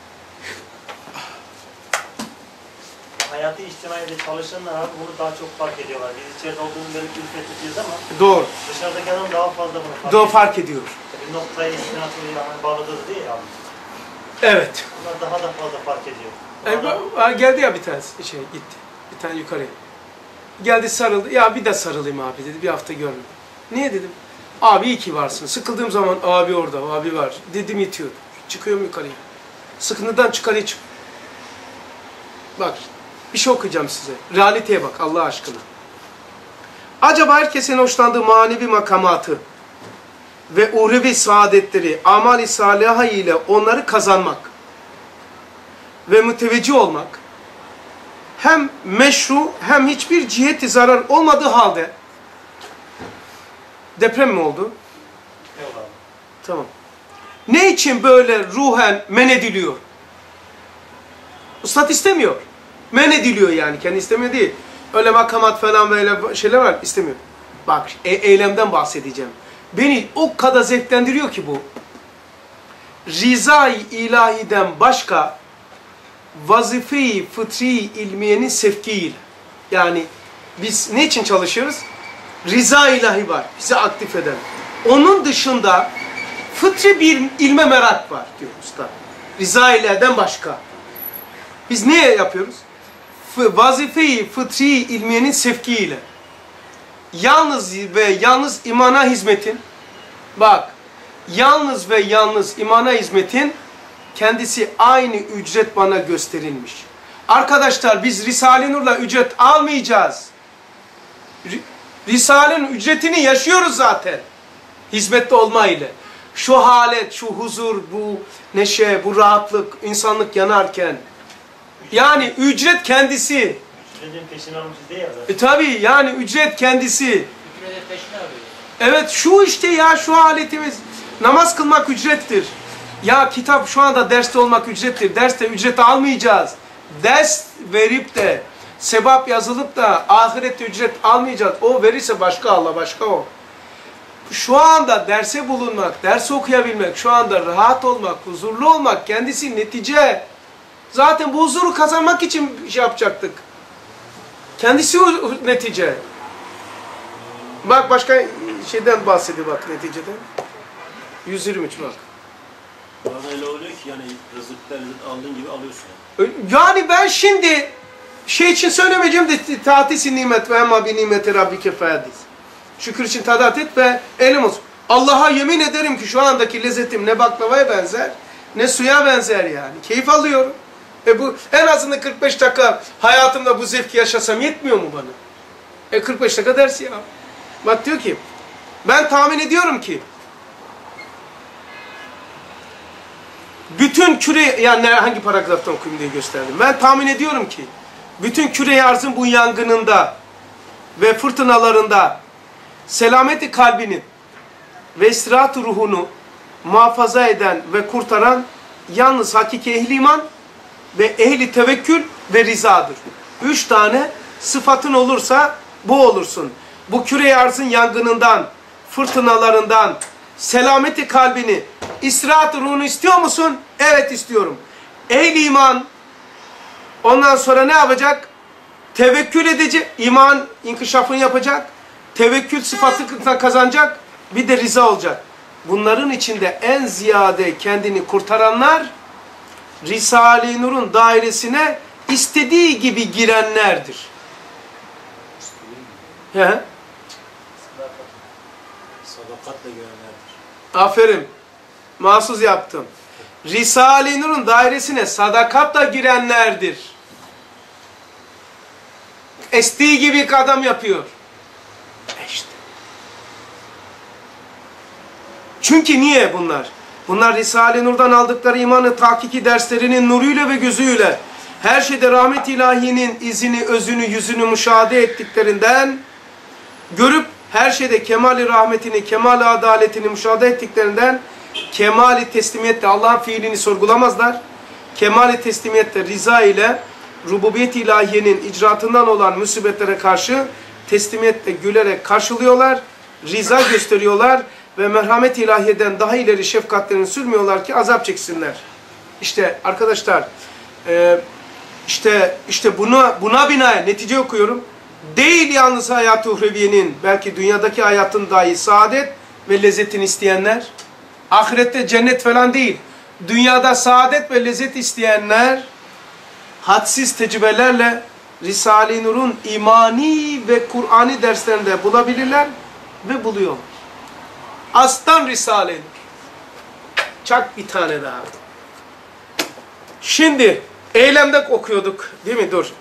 Hayatı içtimaiyede çalışanlar abi bunu daha çok fark ediyorlar. Biz içeride olduğunu böyle külfet ediyoruz ama Doğru. dışarıdaki adam daha fazla bunu fark Doğru ediyor. fark ediyor. Bir noktaya istinatı yani bağladığız değil abi. Evet. Bunlar daha da fazla fark ediyor. Geldi ya bir tanesi gitti. Bir tane yukarıya. Geldi sarıldı. Ya bir de sarılayım abi dedi. Bir hafta görmedim. Niye dedim? Abi iyi ki varsın. Sıkıldığım zaman abi orada, abi var. Dedim itiyordu. Çıkıyorum yukarıya. Sıkıntıdan çıkarıya çık. Bak bir şey okuyacağım size. Realiteye bak Allah aşkına. Acaba herkesin hoşlandığı manevi makamatı ve uhrevi saadetleri, amali saliha ile onları kazanmak ve müteveccih olmak hem meşru hem hiçbir ciheti zarar olmadığı halde deprem mi oldu? Yok abi. Tamam. Ne için böyle ruhen men ediliyor? Ustad istemiyor. Men ediliyor yani. Kendi istemiyor değil. Öyle makamat falan böyle şeyler var. İstemiyor. Bak eylemden bahsedeceğim. Beni o kadar zevklendiriyor ki bu. Rızay ilahiden başka vazife-i fıtri ilmiyenin sevkiyle. Yani biz ne için çalışıyoruz? Rıza ilahi var. Bizi aktif eden. Onun dışında fıtri bir ilme merak var diyor usta. Rıza ilahiden başka. Biz ne yapıyoruz? Vazife-i fıtri ilmiyenin sevkiyle. Yalnız ve yalnız imana hizmetin, bak, yalnız ve yalnız imana hizmetin kendisi aynı ücret bana gösterilmiş. Arkadaşlar biz Risale-i Nur'la ücret almayacağız. Risale'nin ücretini yaşıyoruz zaten. Hizmette olma ile. Şu halet, şu huzur, bu neşe, bu rahatlık, insanlık yanarken. Yani ücret kendisi. Ücretin peşini almışız değil ya. Tabii yani ücret kendisi. Ücretin peşini arıyor. Evet şu işte ya şu aletimiz. Namaz kılmak ücrettir. Ya kitap şu anda derste olmak ücrettir. Derste ücret almayacağız. Ders verip de sevap yazılıp da ahirette ücret almayacağız. O verirse başka Allah, başka o. Şu anda derse bulunmak, ders okuyabilmek, şu anda rahat olmak, huzurlu olmak kendisi netice. Zaten bu huzuru kazanmak için şey yapacaktık. Kendisi netice. Bak başka şeyden bahsediyor bak neticeden. 123 bak. Bazen öyle oluyor ki yani rızıkta rızık aldığın gibi alıyorsun. Yani ben şimdi şey için söylemeyeceğim de tatisi nimet ve emma bi nimeti rabbike fehadis. Şükür için tadat et ve elim olsun. Allah'a yemin ederim ki şu andaki lezzetim ne baklavaya benzer ne suya benzer yani. Keyif alıyorum. Bu en azından 45 dakika hayatımda bu zevki yaşasam yetmiyor mu bana? 45 dakika ders ya. Bak diyor ki ben tahmin ediyorum ki bütün küre, yani hangi paragraftan okuyayım diye gösterdim. Ben tahmin ediyorum ki bütün küre arzın bu yangınında ve fırtınalarında selameti kalbinin ve istirahat ruhunu muhafaza eden ve kurtaran yalnız hakiki ehli iman ve ehli tevekkül ve rizadır. 3 tane sıfatın olursa bu olursun. Bu küre arzın yangınından, fırtınalarından selameti kalbini, istirahat ruhunu istiyor musun? Evet istiyorum. Ehli iman ondan sonra ne yapacak? Tevekkül edecek. İman inkişafını yapacak. Tevekkül sıfatını kazanacak. Bir de rıza olacak. Bunların içinde en ziyade kendini kurtaranlar Risale-i Nur'un dairesine istediği gibi girenlerdir. He? Sadakatle görenlerdir. Aferin. Mahsus yaptım. Risale-i Nur'un dairesine sadakatla girenlerdir. Estiği gibi adam yapıyor. İşte. Çünkü niye bunlar? Bunlar Risale-i Nur'dan aldıkları imanı tahkiki derslerinin nuruyla ve gözüyle her şeyde rahmet ilahinin izini, özünü, yüzünü müşahede ettiklerinden görüp her şeyde kemali rahmetini, kemali adaletini müşahede ettiklerinden kemali teslimiyetle Allah'ın fiilini sorgulamazlar. Kemali teslimiyetle rıza ile rububiyet ilahiyenin icraatından olan musibetlere karşı teslimiyetle gülerek karşılıyorlar. Rıza gösteriyorlar ve merhamet ilahiyeden daha ileri şefkatlerini sürmüyorlar ki azap çeksinler. İşte arkadaşlar işte buna binaen netice okuyorum. Değil yalnız hayat-ı uhreviyenin, belki dünyadaki hayatın dahi saadet ve lezzetini isteyenler, ahirette cennet falan değil, dünyada saadet ve lezzet isteyenler, hadsiz tecrübelerle Risale-i Nur'un imani ve Kur'ani derslerinde bulabilirler ve buluyorlar. Aslan Risale-i Nur. Çak bir tane daha. Şimdi eylemde okuyorduk değil mi? Dur.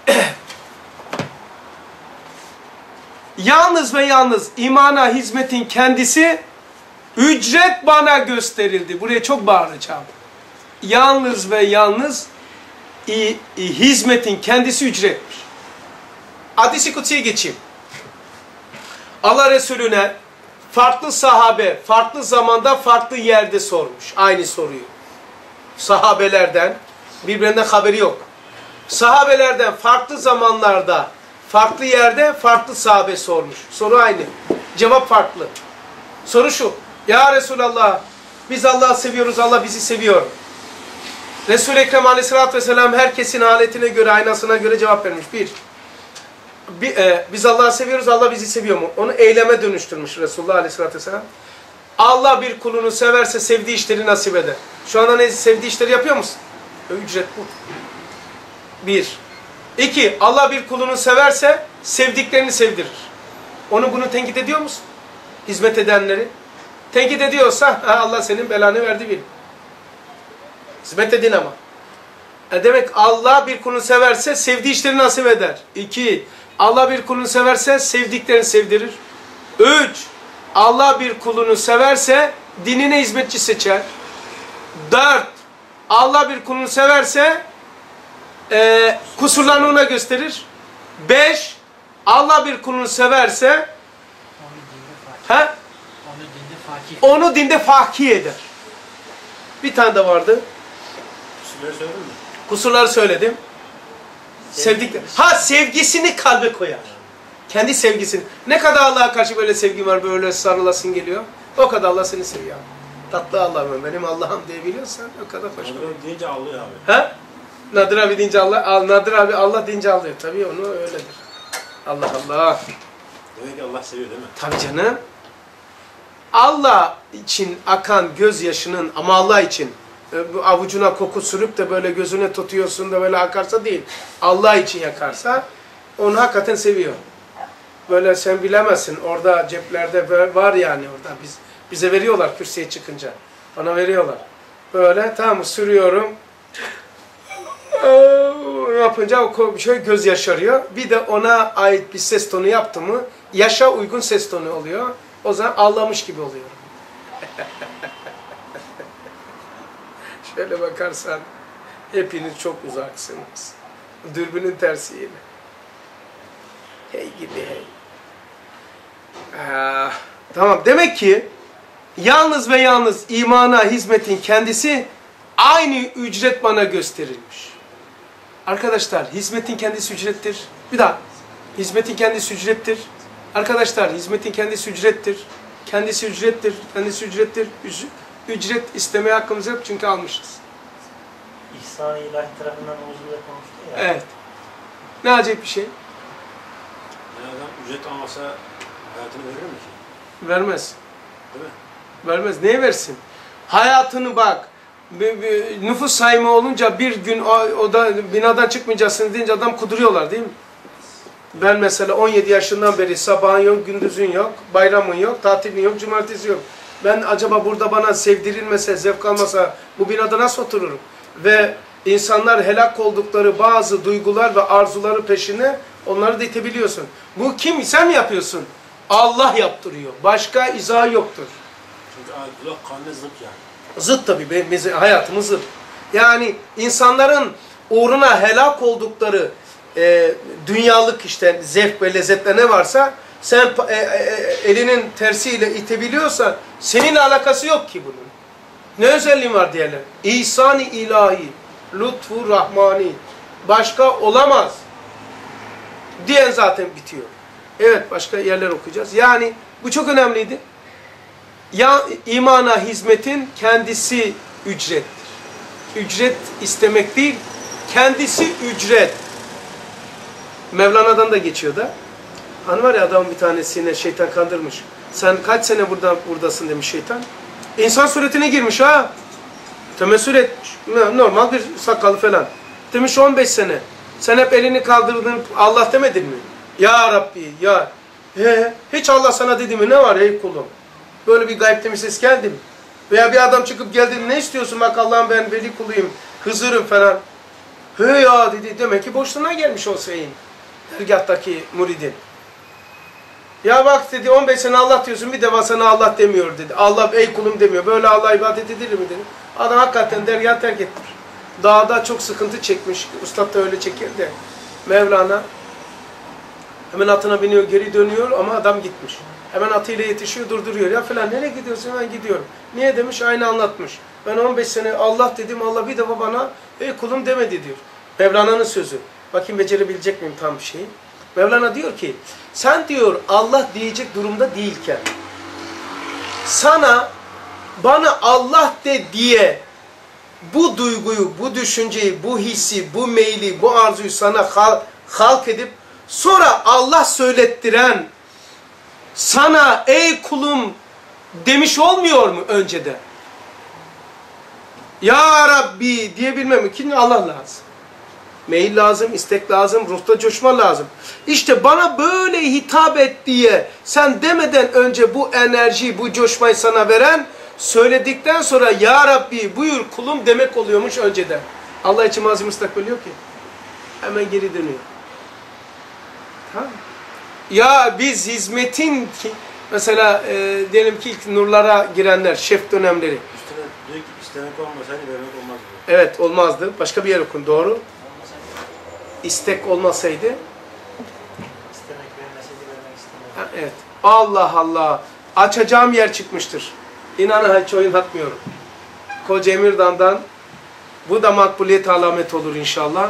Yalnız ve yalnız imana hizmetin kendisi ücret bana gösterildi. Buraya çok bağıracağım. Yalnız ve yalnız hizmetin kendisi ücretmiş. Hadis-i kutsiye geçeyim. Allah Resulüne farklı sahabe, farklı zamanda, farklı yerde sormuş. Aynı soruyu. Sahabelerden, birbirinden haberi yok. Sahabelerden farklı zamanlarda, farklı yerde, farklı sahabe sormuş. Soru aynı. Cevap farklı. Soru şu. Ya Resulallah, biz Allah'ı seviyoruz, Allah bizi seviyor. Resul-i Ekrem Aleyhisselatü Vesselam herkesin haletine göre, aynasına göre cevap vermiş. Biz Allah'ı seviyoruz, Allah bizi seviyor mu? Onu eyleme dönüştürmüş Resulullah Aleyhisselatü Vesselam. Allah bir kulunu severse sevdiği işleri nasip eder. Şu anda ne sevdiği işleri yapıyor musun? Ücret bu. 1. 2. Allah bir kulunu severse sevdiklerini sevdirir. Onu bunu tenkit ediyor musun? Hizmet edenleri. Tenkit ediyorsa Allah senin belanı verdi bil. Hizmet edin ama. Demek Allah bir kulunu severse sevdiği işleri nasip eder. 2. Allah bir kulunu severse sevdiklerini sevdirir. 3. Allah bir kulunu severse dinine hizmetçi seçer. 4. Allah bir kulunu severse kusurlarını ona gösterir. 5. Allah bir kulunu severse onu dinde fakih eder. Bir tane de vardı. Kusurları söyledin mi? Kusurları söyledim. Sevdikleri. Sevgisini kalbe koyar. Kendi sevgisini. Ne kadar Allah'a karşı böyle sevgi var, böyle sarılasın geliyor. O kadar Allah seni seviyor. Tatlı Allah'ım, benim Allah'ım diyebiliyorsan o kadar hoş. Nadir abi deyince ağlıyor abi. Nadir abi deyince Nadir abi Allah deyince ağlıyor. Tabii onu öyledir. Allah Allah. Demek ki Allah seviyor değil mi? Tabii canım. Allah için akan gözyaşının ama Allah için avucuna koku sürüp de böyle gözüne tutuyorsun da böyle akarsa değil. Allah için yakarsa onu hakikaten seviyor. Böyle sen bilemezsin. Orada ceplerde var yani orada. Bize veriyorlar kürsüye çıkınca. Bana veriyorlar. Böyle tamam sürüyorum. Yapınca o şey göz yaşarıyor. Bir de ona ait bir ses tonu yaptı mı yaşa uygun ses tonu oluyor. O zaman ağlamış gibi oluyor. Şöyle bakarsan hepiniz çok uzaksınız. Dürbünün tersiyle. Hey gibi hey. Tamam demek ki yalnız ve yalnız imana hizmetin kendisi aynı ücret bana gösterilmiş. Arkadaşlar hizmetin kendisi ücrettir. Bir daha. Hizmetin kendisi ücrettir. Arkadaşlar hizmetin kendisi ücrettir. Kendisi ücrettir. Kendisi ücrettir. Ücret istemeye hakkımız yok çünkü almışız. İhsan-ı ilahi tarafından huzurda konuştu ya. Evet. Ne acayip bir şey. Yani adam ücret almasa hayatını verir mi ki? Vermez. Değil mi? Vermez. Neye versin? Hayatını bak. Nüfus sayımı olunca bir gün o da binadan çıkmayacaksın deyince adam kuduruyorlar değil mi? Ben mesela 17 yaşından beri sabahın yok, gündüzün yok, bayramın yok, tatilin yok, cumartesi yok. Ben acaba burada bana sevdirilmese, zevk almasa bu binada nasıl otururum? Ve insanlar helak oldukları bazı duygular ve arzuları peşine onları da itebiliyorsun. Bu kim? Sen mi yapıyorsun? Allah yaptırıyor. Başka izahı yoktur. Çünkü Allah kanuna zıt yani. Zıt tabii. Bizim hayatımız zıt. Yani insanların uğruna helak oldukları dünyalık işte zevk ve lezzetle ne varsa sen elinin tersiyle itebiliyorsan seninle alakası yok ki bunun. Ne özelliğin var diyelim. İhsan-ı ilahi, lütfu rahmani. Başka olamaz. Diyen zaten bitiyor. Evet, başka yerler okuyacağız. Yani bu çok önemliydi. Ya imana hizmetin kendisi ücrettir. Ücret istemek değil, kendisi ücret. Mevlana'dan da geçiyor da. Hani var ya adam bir tanesine şeytan kandırmış. Sen kaç sene buradasın demiş şeytan. İnsan suretine girmiş ha. Temessül etmiş. Normal bir sakalı falan. Demiş 15 sene. Sen hep elini kaldırdın Allah demedin mi? Ya Rabbi ya. Hiç Allah sana dedi mi? Ne var ey kulum? Böyle bir gaybte bir ses geldi mi? Veya bir adam çıkıp geldi ne istiyorsun? Bak Allah'ım ben veli kuluyum. Hızırım falan. He ya dedi. Demek ki boşluğuna gelmiş o şeyin. Dergahtaki muridin. Ya bak dedi 15 sene Allah diyorsun bir defa sana Allah demiyor dedi. Allah ey kulum demiyor. Böyle Allah'a ibadet edilir mi dedi. Adam hakikaten dergahı terk etmiş. Dağda çok sıkıntı çekmiş. Ustad da öyle çeker de. Mevlana hemen atına biniyor geri dönüyor ama adam gitmiş. Hemen atıyla yetişiyor durduruyor. Ya falan nereye gidiyorsun? Hemen gidiyorum. Niye demiş? Aynı anlatmış. Ben 15 sene Allah dedim Allah bir defa bana ey kulum demedi diyor. Mevlana'nın sözü. Bakayım becerebilecek miyim tam bir şeyi. Mevlana diyor ki sen diyor Allah diyecek durumda değilken sana bana Allah de diye bu duyguyu, bu düşünceyi, bu hissi, bu meyli, bu arzuyu sana halk edip sonra Allah söylettiren sana ey kulum demiş olmuyor mu önceden? Ya Rabbi diyebilmem için Allah lazım. Meyil lazım, istek lazım, ruhta coşma lazım. İşte bana böyle hitap et diye sen demeden önce bu enerjiyi, bu coşmayı sana veren söyledikten sonra Ya Rabbi buyur kulum demek oluyormuş önceden. Allah için mazi müstakbel yok ki. Hemen geri dönüyor. Tamam. Ya biz hizmetin ki mesela diyelim ki ilk nurlara girenler, şef dönemleri. Üstüne diyor ki istemek olmasaydı vermek olmaz diyor. Evet olmazdı. Başka bir yer okun. Doğru. İstek olmasaydı. İstemek vermeseydi vermek istemek. Ha, evet. Allah Allah. Açacağım yer çıkmıştır. İnanın hiç oyun atmıyorum. Koca Emirdağ'dan bu da makbuliyet alamet olur inşallah.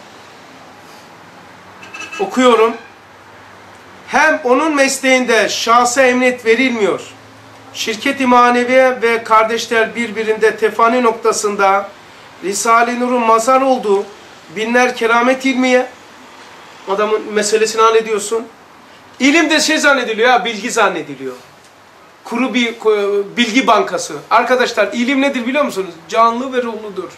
Okuyorum. Hem onun mesleğinde şahsa emniyet verilmiyor. Şirket-i maneviye ve kardeşler birbirinde tefani noktasında Risale-i Nur'un mazhar olduğu binler keramet ilmiye adamın meselesini hallediyorsun. İlim de şey zannediliyor ya, bilgi zannediliyor. Kuru bir bilgi bankası. Arkadaşlar ilim nedir biliyor musunuz? Canlı ve ruhludur.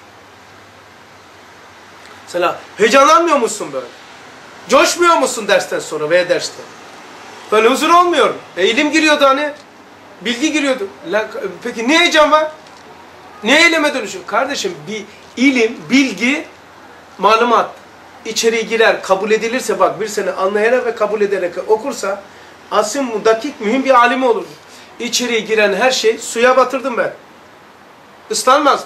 Mesela heyecanlanmıyor musun böyle? Coşmuyor musun dersten sonra veya derste? Böyle huzur olmuyor. İlim giriyordu hani. Bilgi giriyordu. Peki ne heyecan var? Ne eyleme dönüşüyor? Kardeşim bir ilim, bilgi, malumat içeriye girer, kabul edilirse bak bir sene anlayarak ve kabul ederek okursa asıl dakik mühim bir alimi olur. İçeriye giren her şey suya batırdım ben. Islanmaz.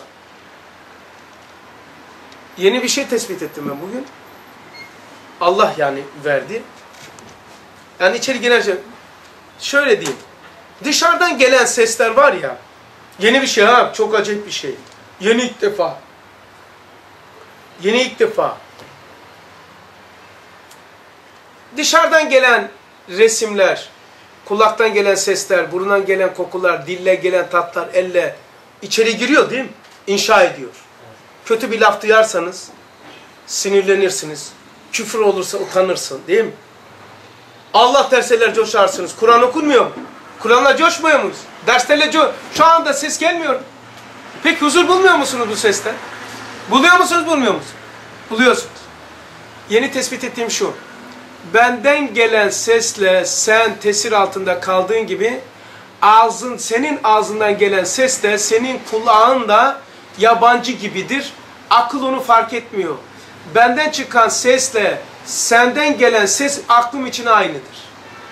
Yeni bir şey tespit ettim ben bugün. Allah yani verdi. Yani içeri giren şey. Şöyle diyeyim. Dışarıdan gelen sesler var ya. Yeni bir şey ha. Çok acayip bir şey. Yeni ilk defa. Yeni ilk defa. Dışarıdan gelen resimler, kulaktan gelen sesler, burundan gelen kokular, dille gelen tatlar, elle içeri giriyor değil mi? İnşa ediyor. Kötü bir laf duyarsanız sinirlenirsiniz. Küfür olursa utanırsın değil mi? Allah derseler coşarsınız. Kur'an okunmuyor mu? Kur'an'la coşmuyor muyuz? Derslerle şu anda ses gelmiyor. Peki huzur bulmuyor musunuz bu sesten? Buluyor musunuz, bulmuyor musunuz? Buluyorsunuz. Yeni tespit ettiğim şu. Benden gelen sesle sen tesir altında kaldığın gibi senin ağzından gelen ses de senin kulağında yabancı gibidir. Akıl onu fark etmiyor. Benden çıkan sesle senden gelen ses aklım için aynıdır.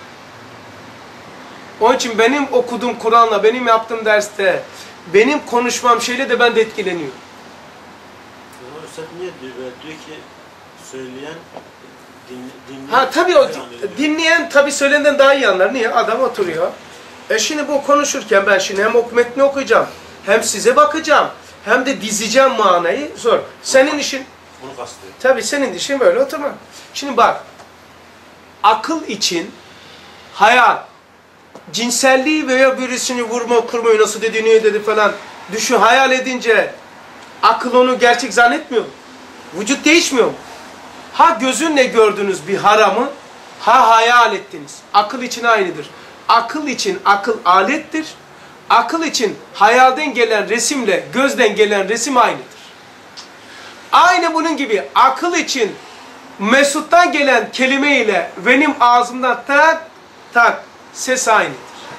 Onun için benim okuduğum Kur'an'la, benim yaptığım derste, benim konuşmam şeyle de ben de etkileniyorum. Üstad niye diyor? Diyor ki söyleyen dinleyen... Ha tabii o dinleyen tabii söylenenden daha iyi anlar. Niye? Adam oturuyor. Şimdi bu konuşurken ben şimdi hem metni okuyacağım, hem size bakacağım, hem de dizeceğim manayı. Zor. Senin işin... Bunu kastediyor. Tabii senin işin böyle oturma. Şimdi bak, akıl için hayal, cinselliği veya birisini vurma, kırmayı nasıl dedi, niye dedi falan düşün, hayal edince akıl onu gerçek zannetmiyor mu? Vücut değişmiyor mu? Ha gözünle gördünüz bir haramı, ha hayal ettiniz. Akıl için aynıdır. Akıl için akıl alettir. Akıl için hayalden gelen resimle gözden gelen resim aynıdır. Aynı bunun gibi akıl için Mesut'tan gelen kelime ile benim ağzımdan tak tak ses aynıdır.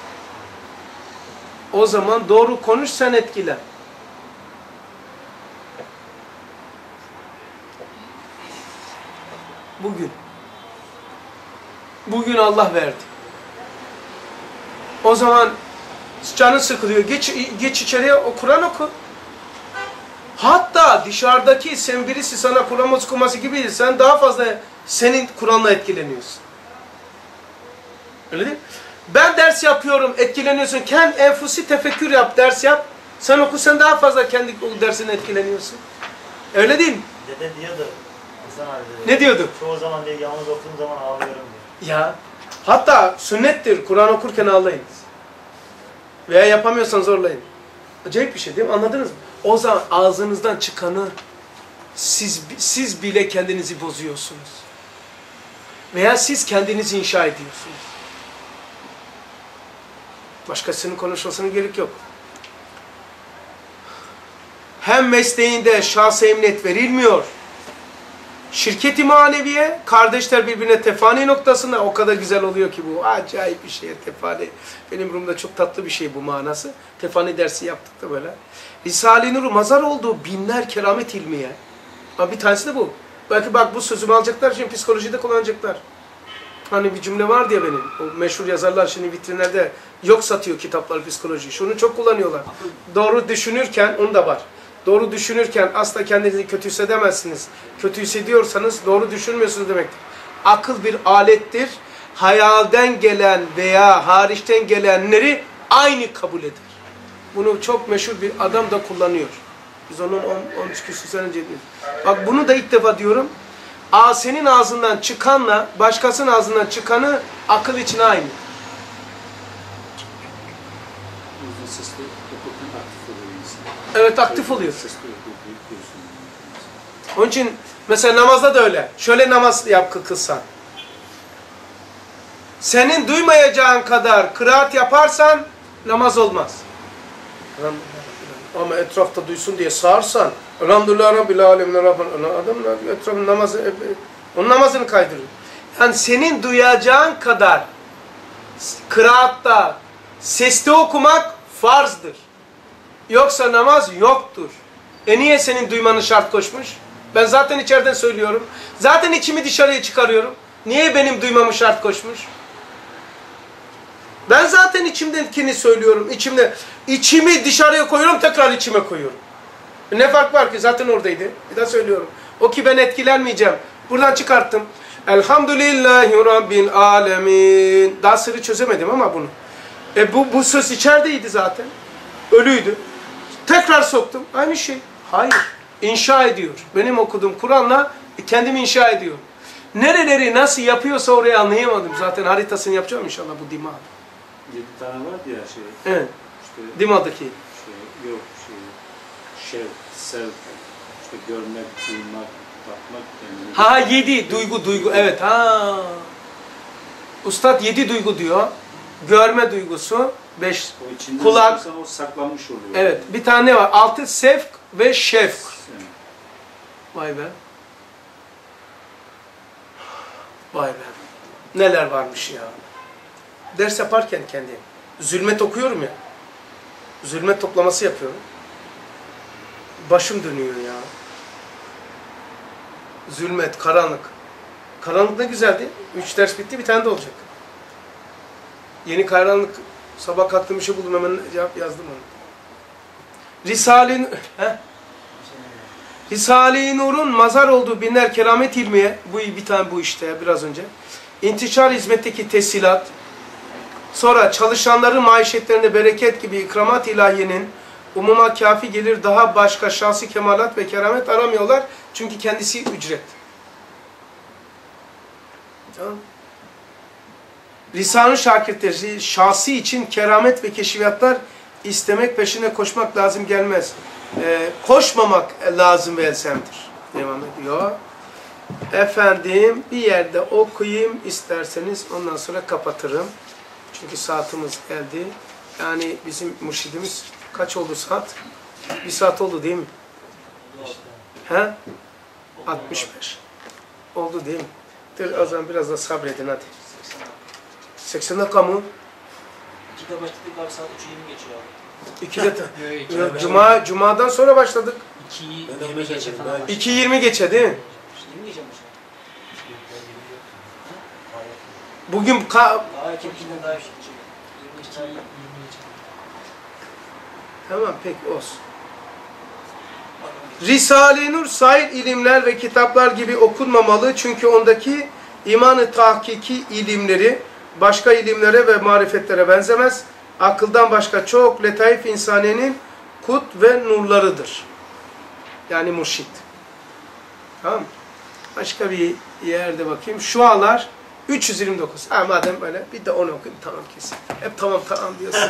O zaman doğru konuş, sen etkilen. Bugün Allah verdi. O zaman canın sıkılıyor. Geç içeriye Kur'an oku. Hatta dışarıdaki sen birisi sana Kur'an okuması gibi sen daha fazla senin Kur'an'la etkileniyorsun. Öyle değil mi? Ben ders yapıyorum, etkileniyorsun. Kendi enfusi tefekkür yap, ders yap. Sen oku, sen daha fazla kendi dersine etkileniyorsun. Öyle değil mi? Dede diyordu. Hasan abi dedi. Ne diyordu? Çoğu zaman diye yalnız okuduğum zaman ağlıyorum diyor. Ya. Hatta sünnettir. Kur'an okurken ağlayınız. Veya yapamıyorsan zorlayın. Acayip bir şey değil mi? Anladınız mı? O zaman ağzınızdan çıkanı siz bile kendinizi bozuyorsunuz. Veya siz kendinizi inşa ediyorsunuz. Başkasının konuşmasına gerek yok. Hem mesleğinde şahs-ı emniyet verilmiyor. Şirket-i maneviye, kardeşler birbirine tefani noktasında o kadar güzel oluyor ki bu. Acayip bir şey tefani. Benim Rum'da çok tatlı bir şey bu manası. Tefani dersi yaptık da böyle. Risale-i Nur'u mazar olduğu binler keramet ilmiye. Ama bir tanesi de bu. Belki bak bu sözümü alacaklar, şimdi psikolojide kullanacaklar. Hani bir cümle var diye benim. O meşhur yazarlar şimdi vitrinlerde yok satıyor kitaplar psikoloji. Şunu çok kullanıyorlar. Doğru düşünürken, onu da var. Doğru düşünürken asla kendinizi kötü hissedemezsiniz. Kötü hissediyorsanız doğru düşünmüyorsunuz demektir. Akıl bir alettir. Hayalden gelen veya hariçten gelenleri aynı kabul eder. Bunu çok meşhur bir adam da kullanıyor. Biz onun 13 küsur sene önce diyoruz. Bak bunu da ilk defa diyorum. Senin ağzından çıkanla başkasının ağzından çıkanı akıl için aynı. Sesli okurken aktif oluyor insan. Evet, aktif oluyor. Sesli okuyorsun. Onun için mesela namazda da öyle. Şöyle namaz yap kılsan. Senin duymayacağın kadar kıraat yaparsan namaz olmaz. Ama etrafta duysun diye sağırsan Elhamdülillah Rabbil Alemin adam etrafın namazı onun namazını kaydırıyor. Yani senin duyacağın kadar kıraatta sesli okumak farzdır. Yoksa namaz yoktur. Niye senin duymanı şart koşmuş? Ben zaten içeriden söylüyorum. Zaten içimi dışarıya çıkarıyorum. Niye benim duymamı şart koşmuş? Ben zaten içimdekini söylüyorum. İçimi dışarıya koyuyorum, tekrar içime koyuyorum. Ne fark var ki? Zaten oradaydı. Bir daha söylüyorum. O ki ben etkilenmeyeceğim. Buradan çıkarttım. Elhamdülillahi Rabbil Alemin. Daha sırrı çözemedim ama bunu. Bu söz içerideydi zaten. Ölüydü. Tekrar soktum. Aynı şey. Hayır. İnşa ediyor. Benim okuduğum Kur'an'la kendimi inşa ediyor. Nereleri nasıl yapıyorsa orayı anlayamadım. Zaten haritasını yapacağım inşallah bu dimağda. 7 tane vardı ya Evet. işte Dima'daki. yok şev, sev, işte görmek, duymak, bakmak kendini. Ha 7 duygu evet ha. Ustad 7 duygu diyor. Görme duygusu 5 O içinde kulak. o saklanmış oluyor. Evet bir tane var 6 sevk ve şefk. Evet. Vay be. Vay be. Neler varmış ya. Ders yaparken kendim. Zulmet okuyorum ya. Zulmet toplaması yapıyorum. Başım dönüyor ya. Zulmet, karanlık. Karanlık ne güzeldi. 3 ders bitti, bir tane de olacak. Yeni karanlık, sabah kalktım işi buldum, hemen yazdım onu. Risale-i Nur'un mazhar olduğu binler keramet ilmiye, bu bir tane bu işte ya, biraz önce. İntişar hizmetteki teshilat, sonra çalışanların maişetlerinde bereket gibi ikramat ilahiyenin umuma kafi gelir, daha başka şahsi kemalat ve keramet aramıyorlar. Çünkü kendisi ücret. Tamam. Risale-i şakirtleri şahsi için keramet ve keşfiyatlar istemek, peşine koşmak lazım gelmez. Koşmamak lazım ve elzemdir. Devam ediyor. Efendim bir yerde okuyayım isterseniz, ondan sonra kapatırım. Çünkü saatimiz geldi. Yani bizim mürşidimiz kaç oldu saat? 1 saat oldu değil mi? He? 65. Oldu değil mi? Dur o zaman biraz da sabredin hadi. 80 dakika mı? 2'de başladık abi, saat 3:20 geçiyor abi. 2'de Cuma'dan sonra başladık. 2:20 geçe falan. 2:20 geçe değil mi? 20 geçe mi? Bugün Daha 2'den daha şey. 22 tamam peki olsun. Risale-i Nur sair ilimler ve kitaplar gibi okunmamalı. Çünkü ondaki iman-ı tahkiki ilimleri başka ilimlere ve marifetlere benzemez. Akıldan başka çok letaif insaniyenin kut ve nurlarıdır. Yani murşid. Tamam mı? Başka bir yerde bakayım. Şualar 329. Ha madem böyle bir de onu okuyayım. Tamam kesin. Hep tamam diyorsun.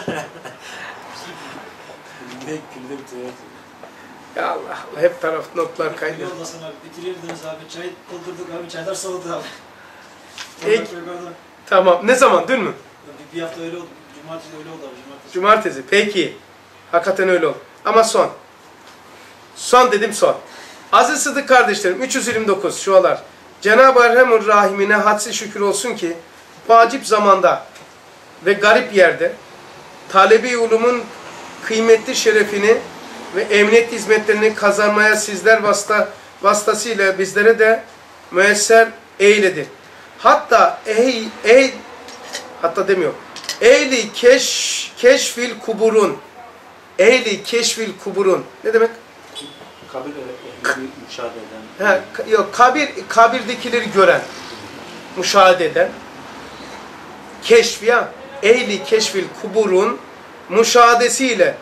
Külde bitiyor. Ya Allah, hep taraf notlar kaynıyor. Yoldasın abi, bitirirdiniz abi. Çay doldurduk abi, çaylar soğudu abi. Peki. Tamam. Ne zaman? Dün mü? Bir hafta öyle oldu. Cumartesi öyle oldu abi. Cumartesi. Peki. Hakikaten öyle oldu. Ama son. Son dedim son. Aziz Sıdık kardeşlerim 329 şualar. Cenab-ı Erhamur Rahim'ine hadsi şükür olsun ki bu acip zamanda ve garip yerde talebi ulumun kıymetli şerefini ve emniyet hizmetlerini kazanmaya sizler vasıtasıyla bizlere de müesser eyledi. Hatta hatta demiyor. Ehli keşfil kuburun. Ehli keşfil kuburun. Ne demek? Kabir ehli müşahede eden. Yok, kabirdekileri gören, müşahede eden. Keşf ya. Ehli keşfil kuburun müşahadesiyle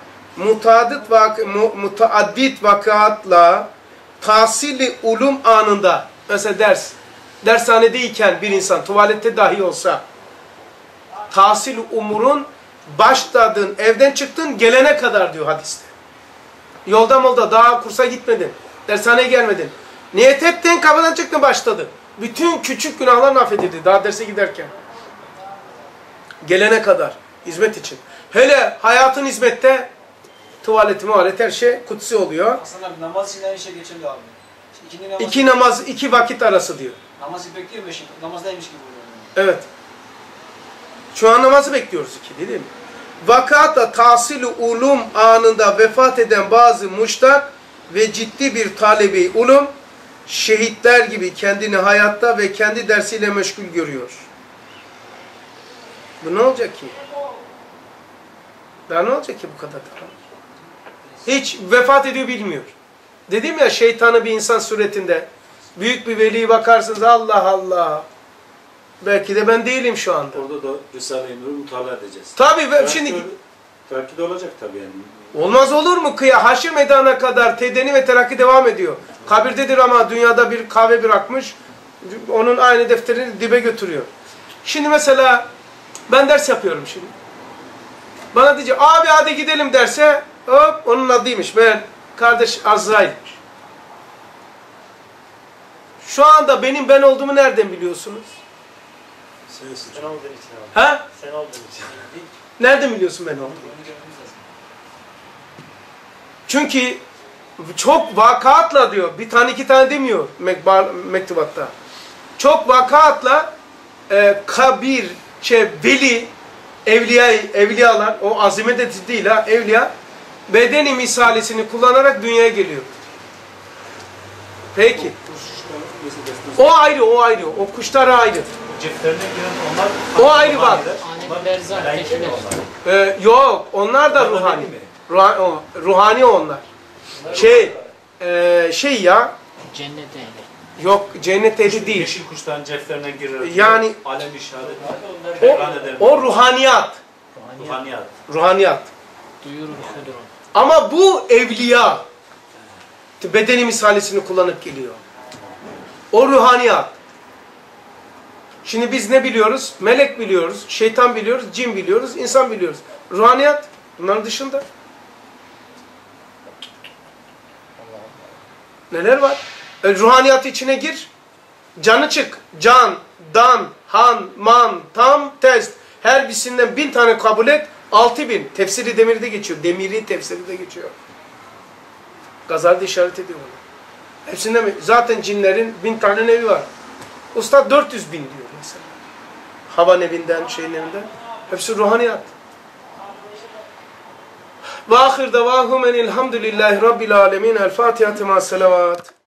mutaaddit vakıatla tahsil-i ulum anında, mesela dershanedeyken bir insan tuvalette dahi olsa tahsil-i umurun başladın, evden çıktın gelene kadar diyor hadiste. Yolda daha kursa gitmedin, dershaneye gelmedin. Niyet ettin, kapıdan çıktın başladı. Bütün küçük günahlar affedildi daha derse giderken. Gelene kadar hizmet için. Hele hayatın hizmette tuvalet her şey kutsi oluyor. Hasan abi namaz için aynı şey geçerli abi. İki namaz, 2 vakit arası diyor. Namazı bekliyor mu şimdi? Namazdaymış gibi oluyor. Evet. Şu an namazı bekliyoruz 2 değil mi? Vakata tahsil-i ulum anında vefat eden bazı muştak ve ciddi bir talebi ulum, şehitler gibi kendini hayatta ve kendi dersiyle meşgul görüyor. Bu ne olacak ki? Daha ne olacak ki bu kadar? Hiç vefat ediyor bilmiyor. Dedim ya şeytanı bir insan suretinde. Büyük bir veliye bakarsınız Allah Allah. Belki de ben değilim şu anda. Orada da Risale-i Nur'u mutala edeceğiz. Tabii şimdi... Belki de olacak tabii yani. Olmaz olur mu? Haşr meydana kadar tedeni ve terakki devam ediyor. Kabirdedir ama dünyada bir kahve bırakmış. Onun aynı defterini dibe götürüyor. Şimdi mesela ben ders yapıyorum şimdi. bana diyecek abi hadi gidelim derse hop onun adıymış. Ben kardeş Azrail'miş. Şu anda benim ben olduğumu nereden biliyorsunuz? Sensin. Sen olduğun için abi. Ha? Sen olduğun için. Nereden biliyorsun ben olduğumu? Çünkü çok vakaatla diyor. Bir tane iki tane demiyor mektubatta. Çok vakaatla kabir, veli, evliyalar, o azimet değil ha, evliya, bedeni misalesini kullanarak dünyaya geliyor. Peki. O ayrı, o ayrı. O kuşlar ayrı. Ceplerine giren onlar... O ayrı bak. Melaike mi onlar? Yok, onlar da Onlar ruhani. değil mi? Ruhani onlar. Şey ya, Cennet ehli. yok cennet ehli değil. Yeşil kuşların ceplerine girer. Yani alem işaret. o ruhaniyat. Ruhaniyat. Ruhaniyat. Duyurur, hüdür. Ama bu evliya bedeni misalesini kullanıp geliyor. O ruhaniyat. Şimdi biz ne biliyoruz? Melek biliyoruz, şeytan biliyoruz, cin biliyoruz, insan biliyoruz. Ruhaniyat bunların dışında. Neler var? Ruhaniyat içine gir. Canı çık. Can, dan, han, man, tam, test. Her birisinden 1000 tane kabul et. 6000. Tefsiri Demir'de geçiyor. Demiri tefsirde geçiyor. Gazali'de işaret ediyor onu. Hepsinde mi? Zaten cinlerin 1000 tane nevi var. Usta 400 bin diyor mesela. Havan evinden, şeyin evinden. Hepsi ruhaniyat. Ve ahir davahum enilhamdülillahi rabbil alemin. El Fatiha ma salavat.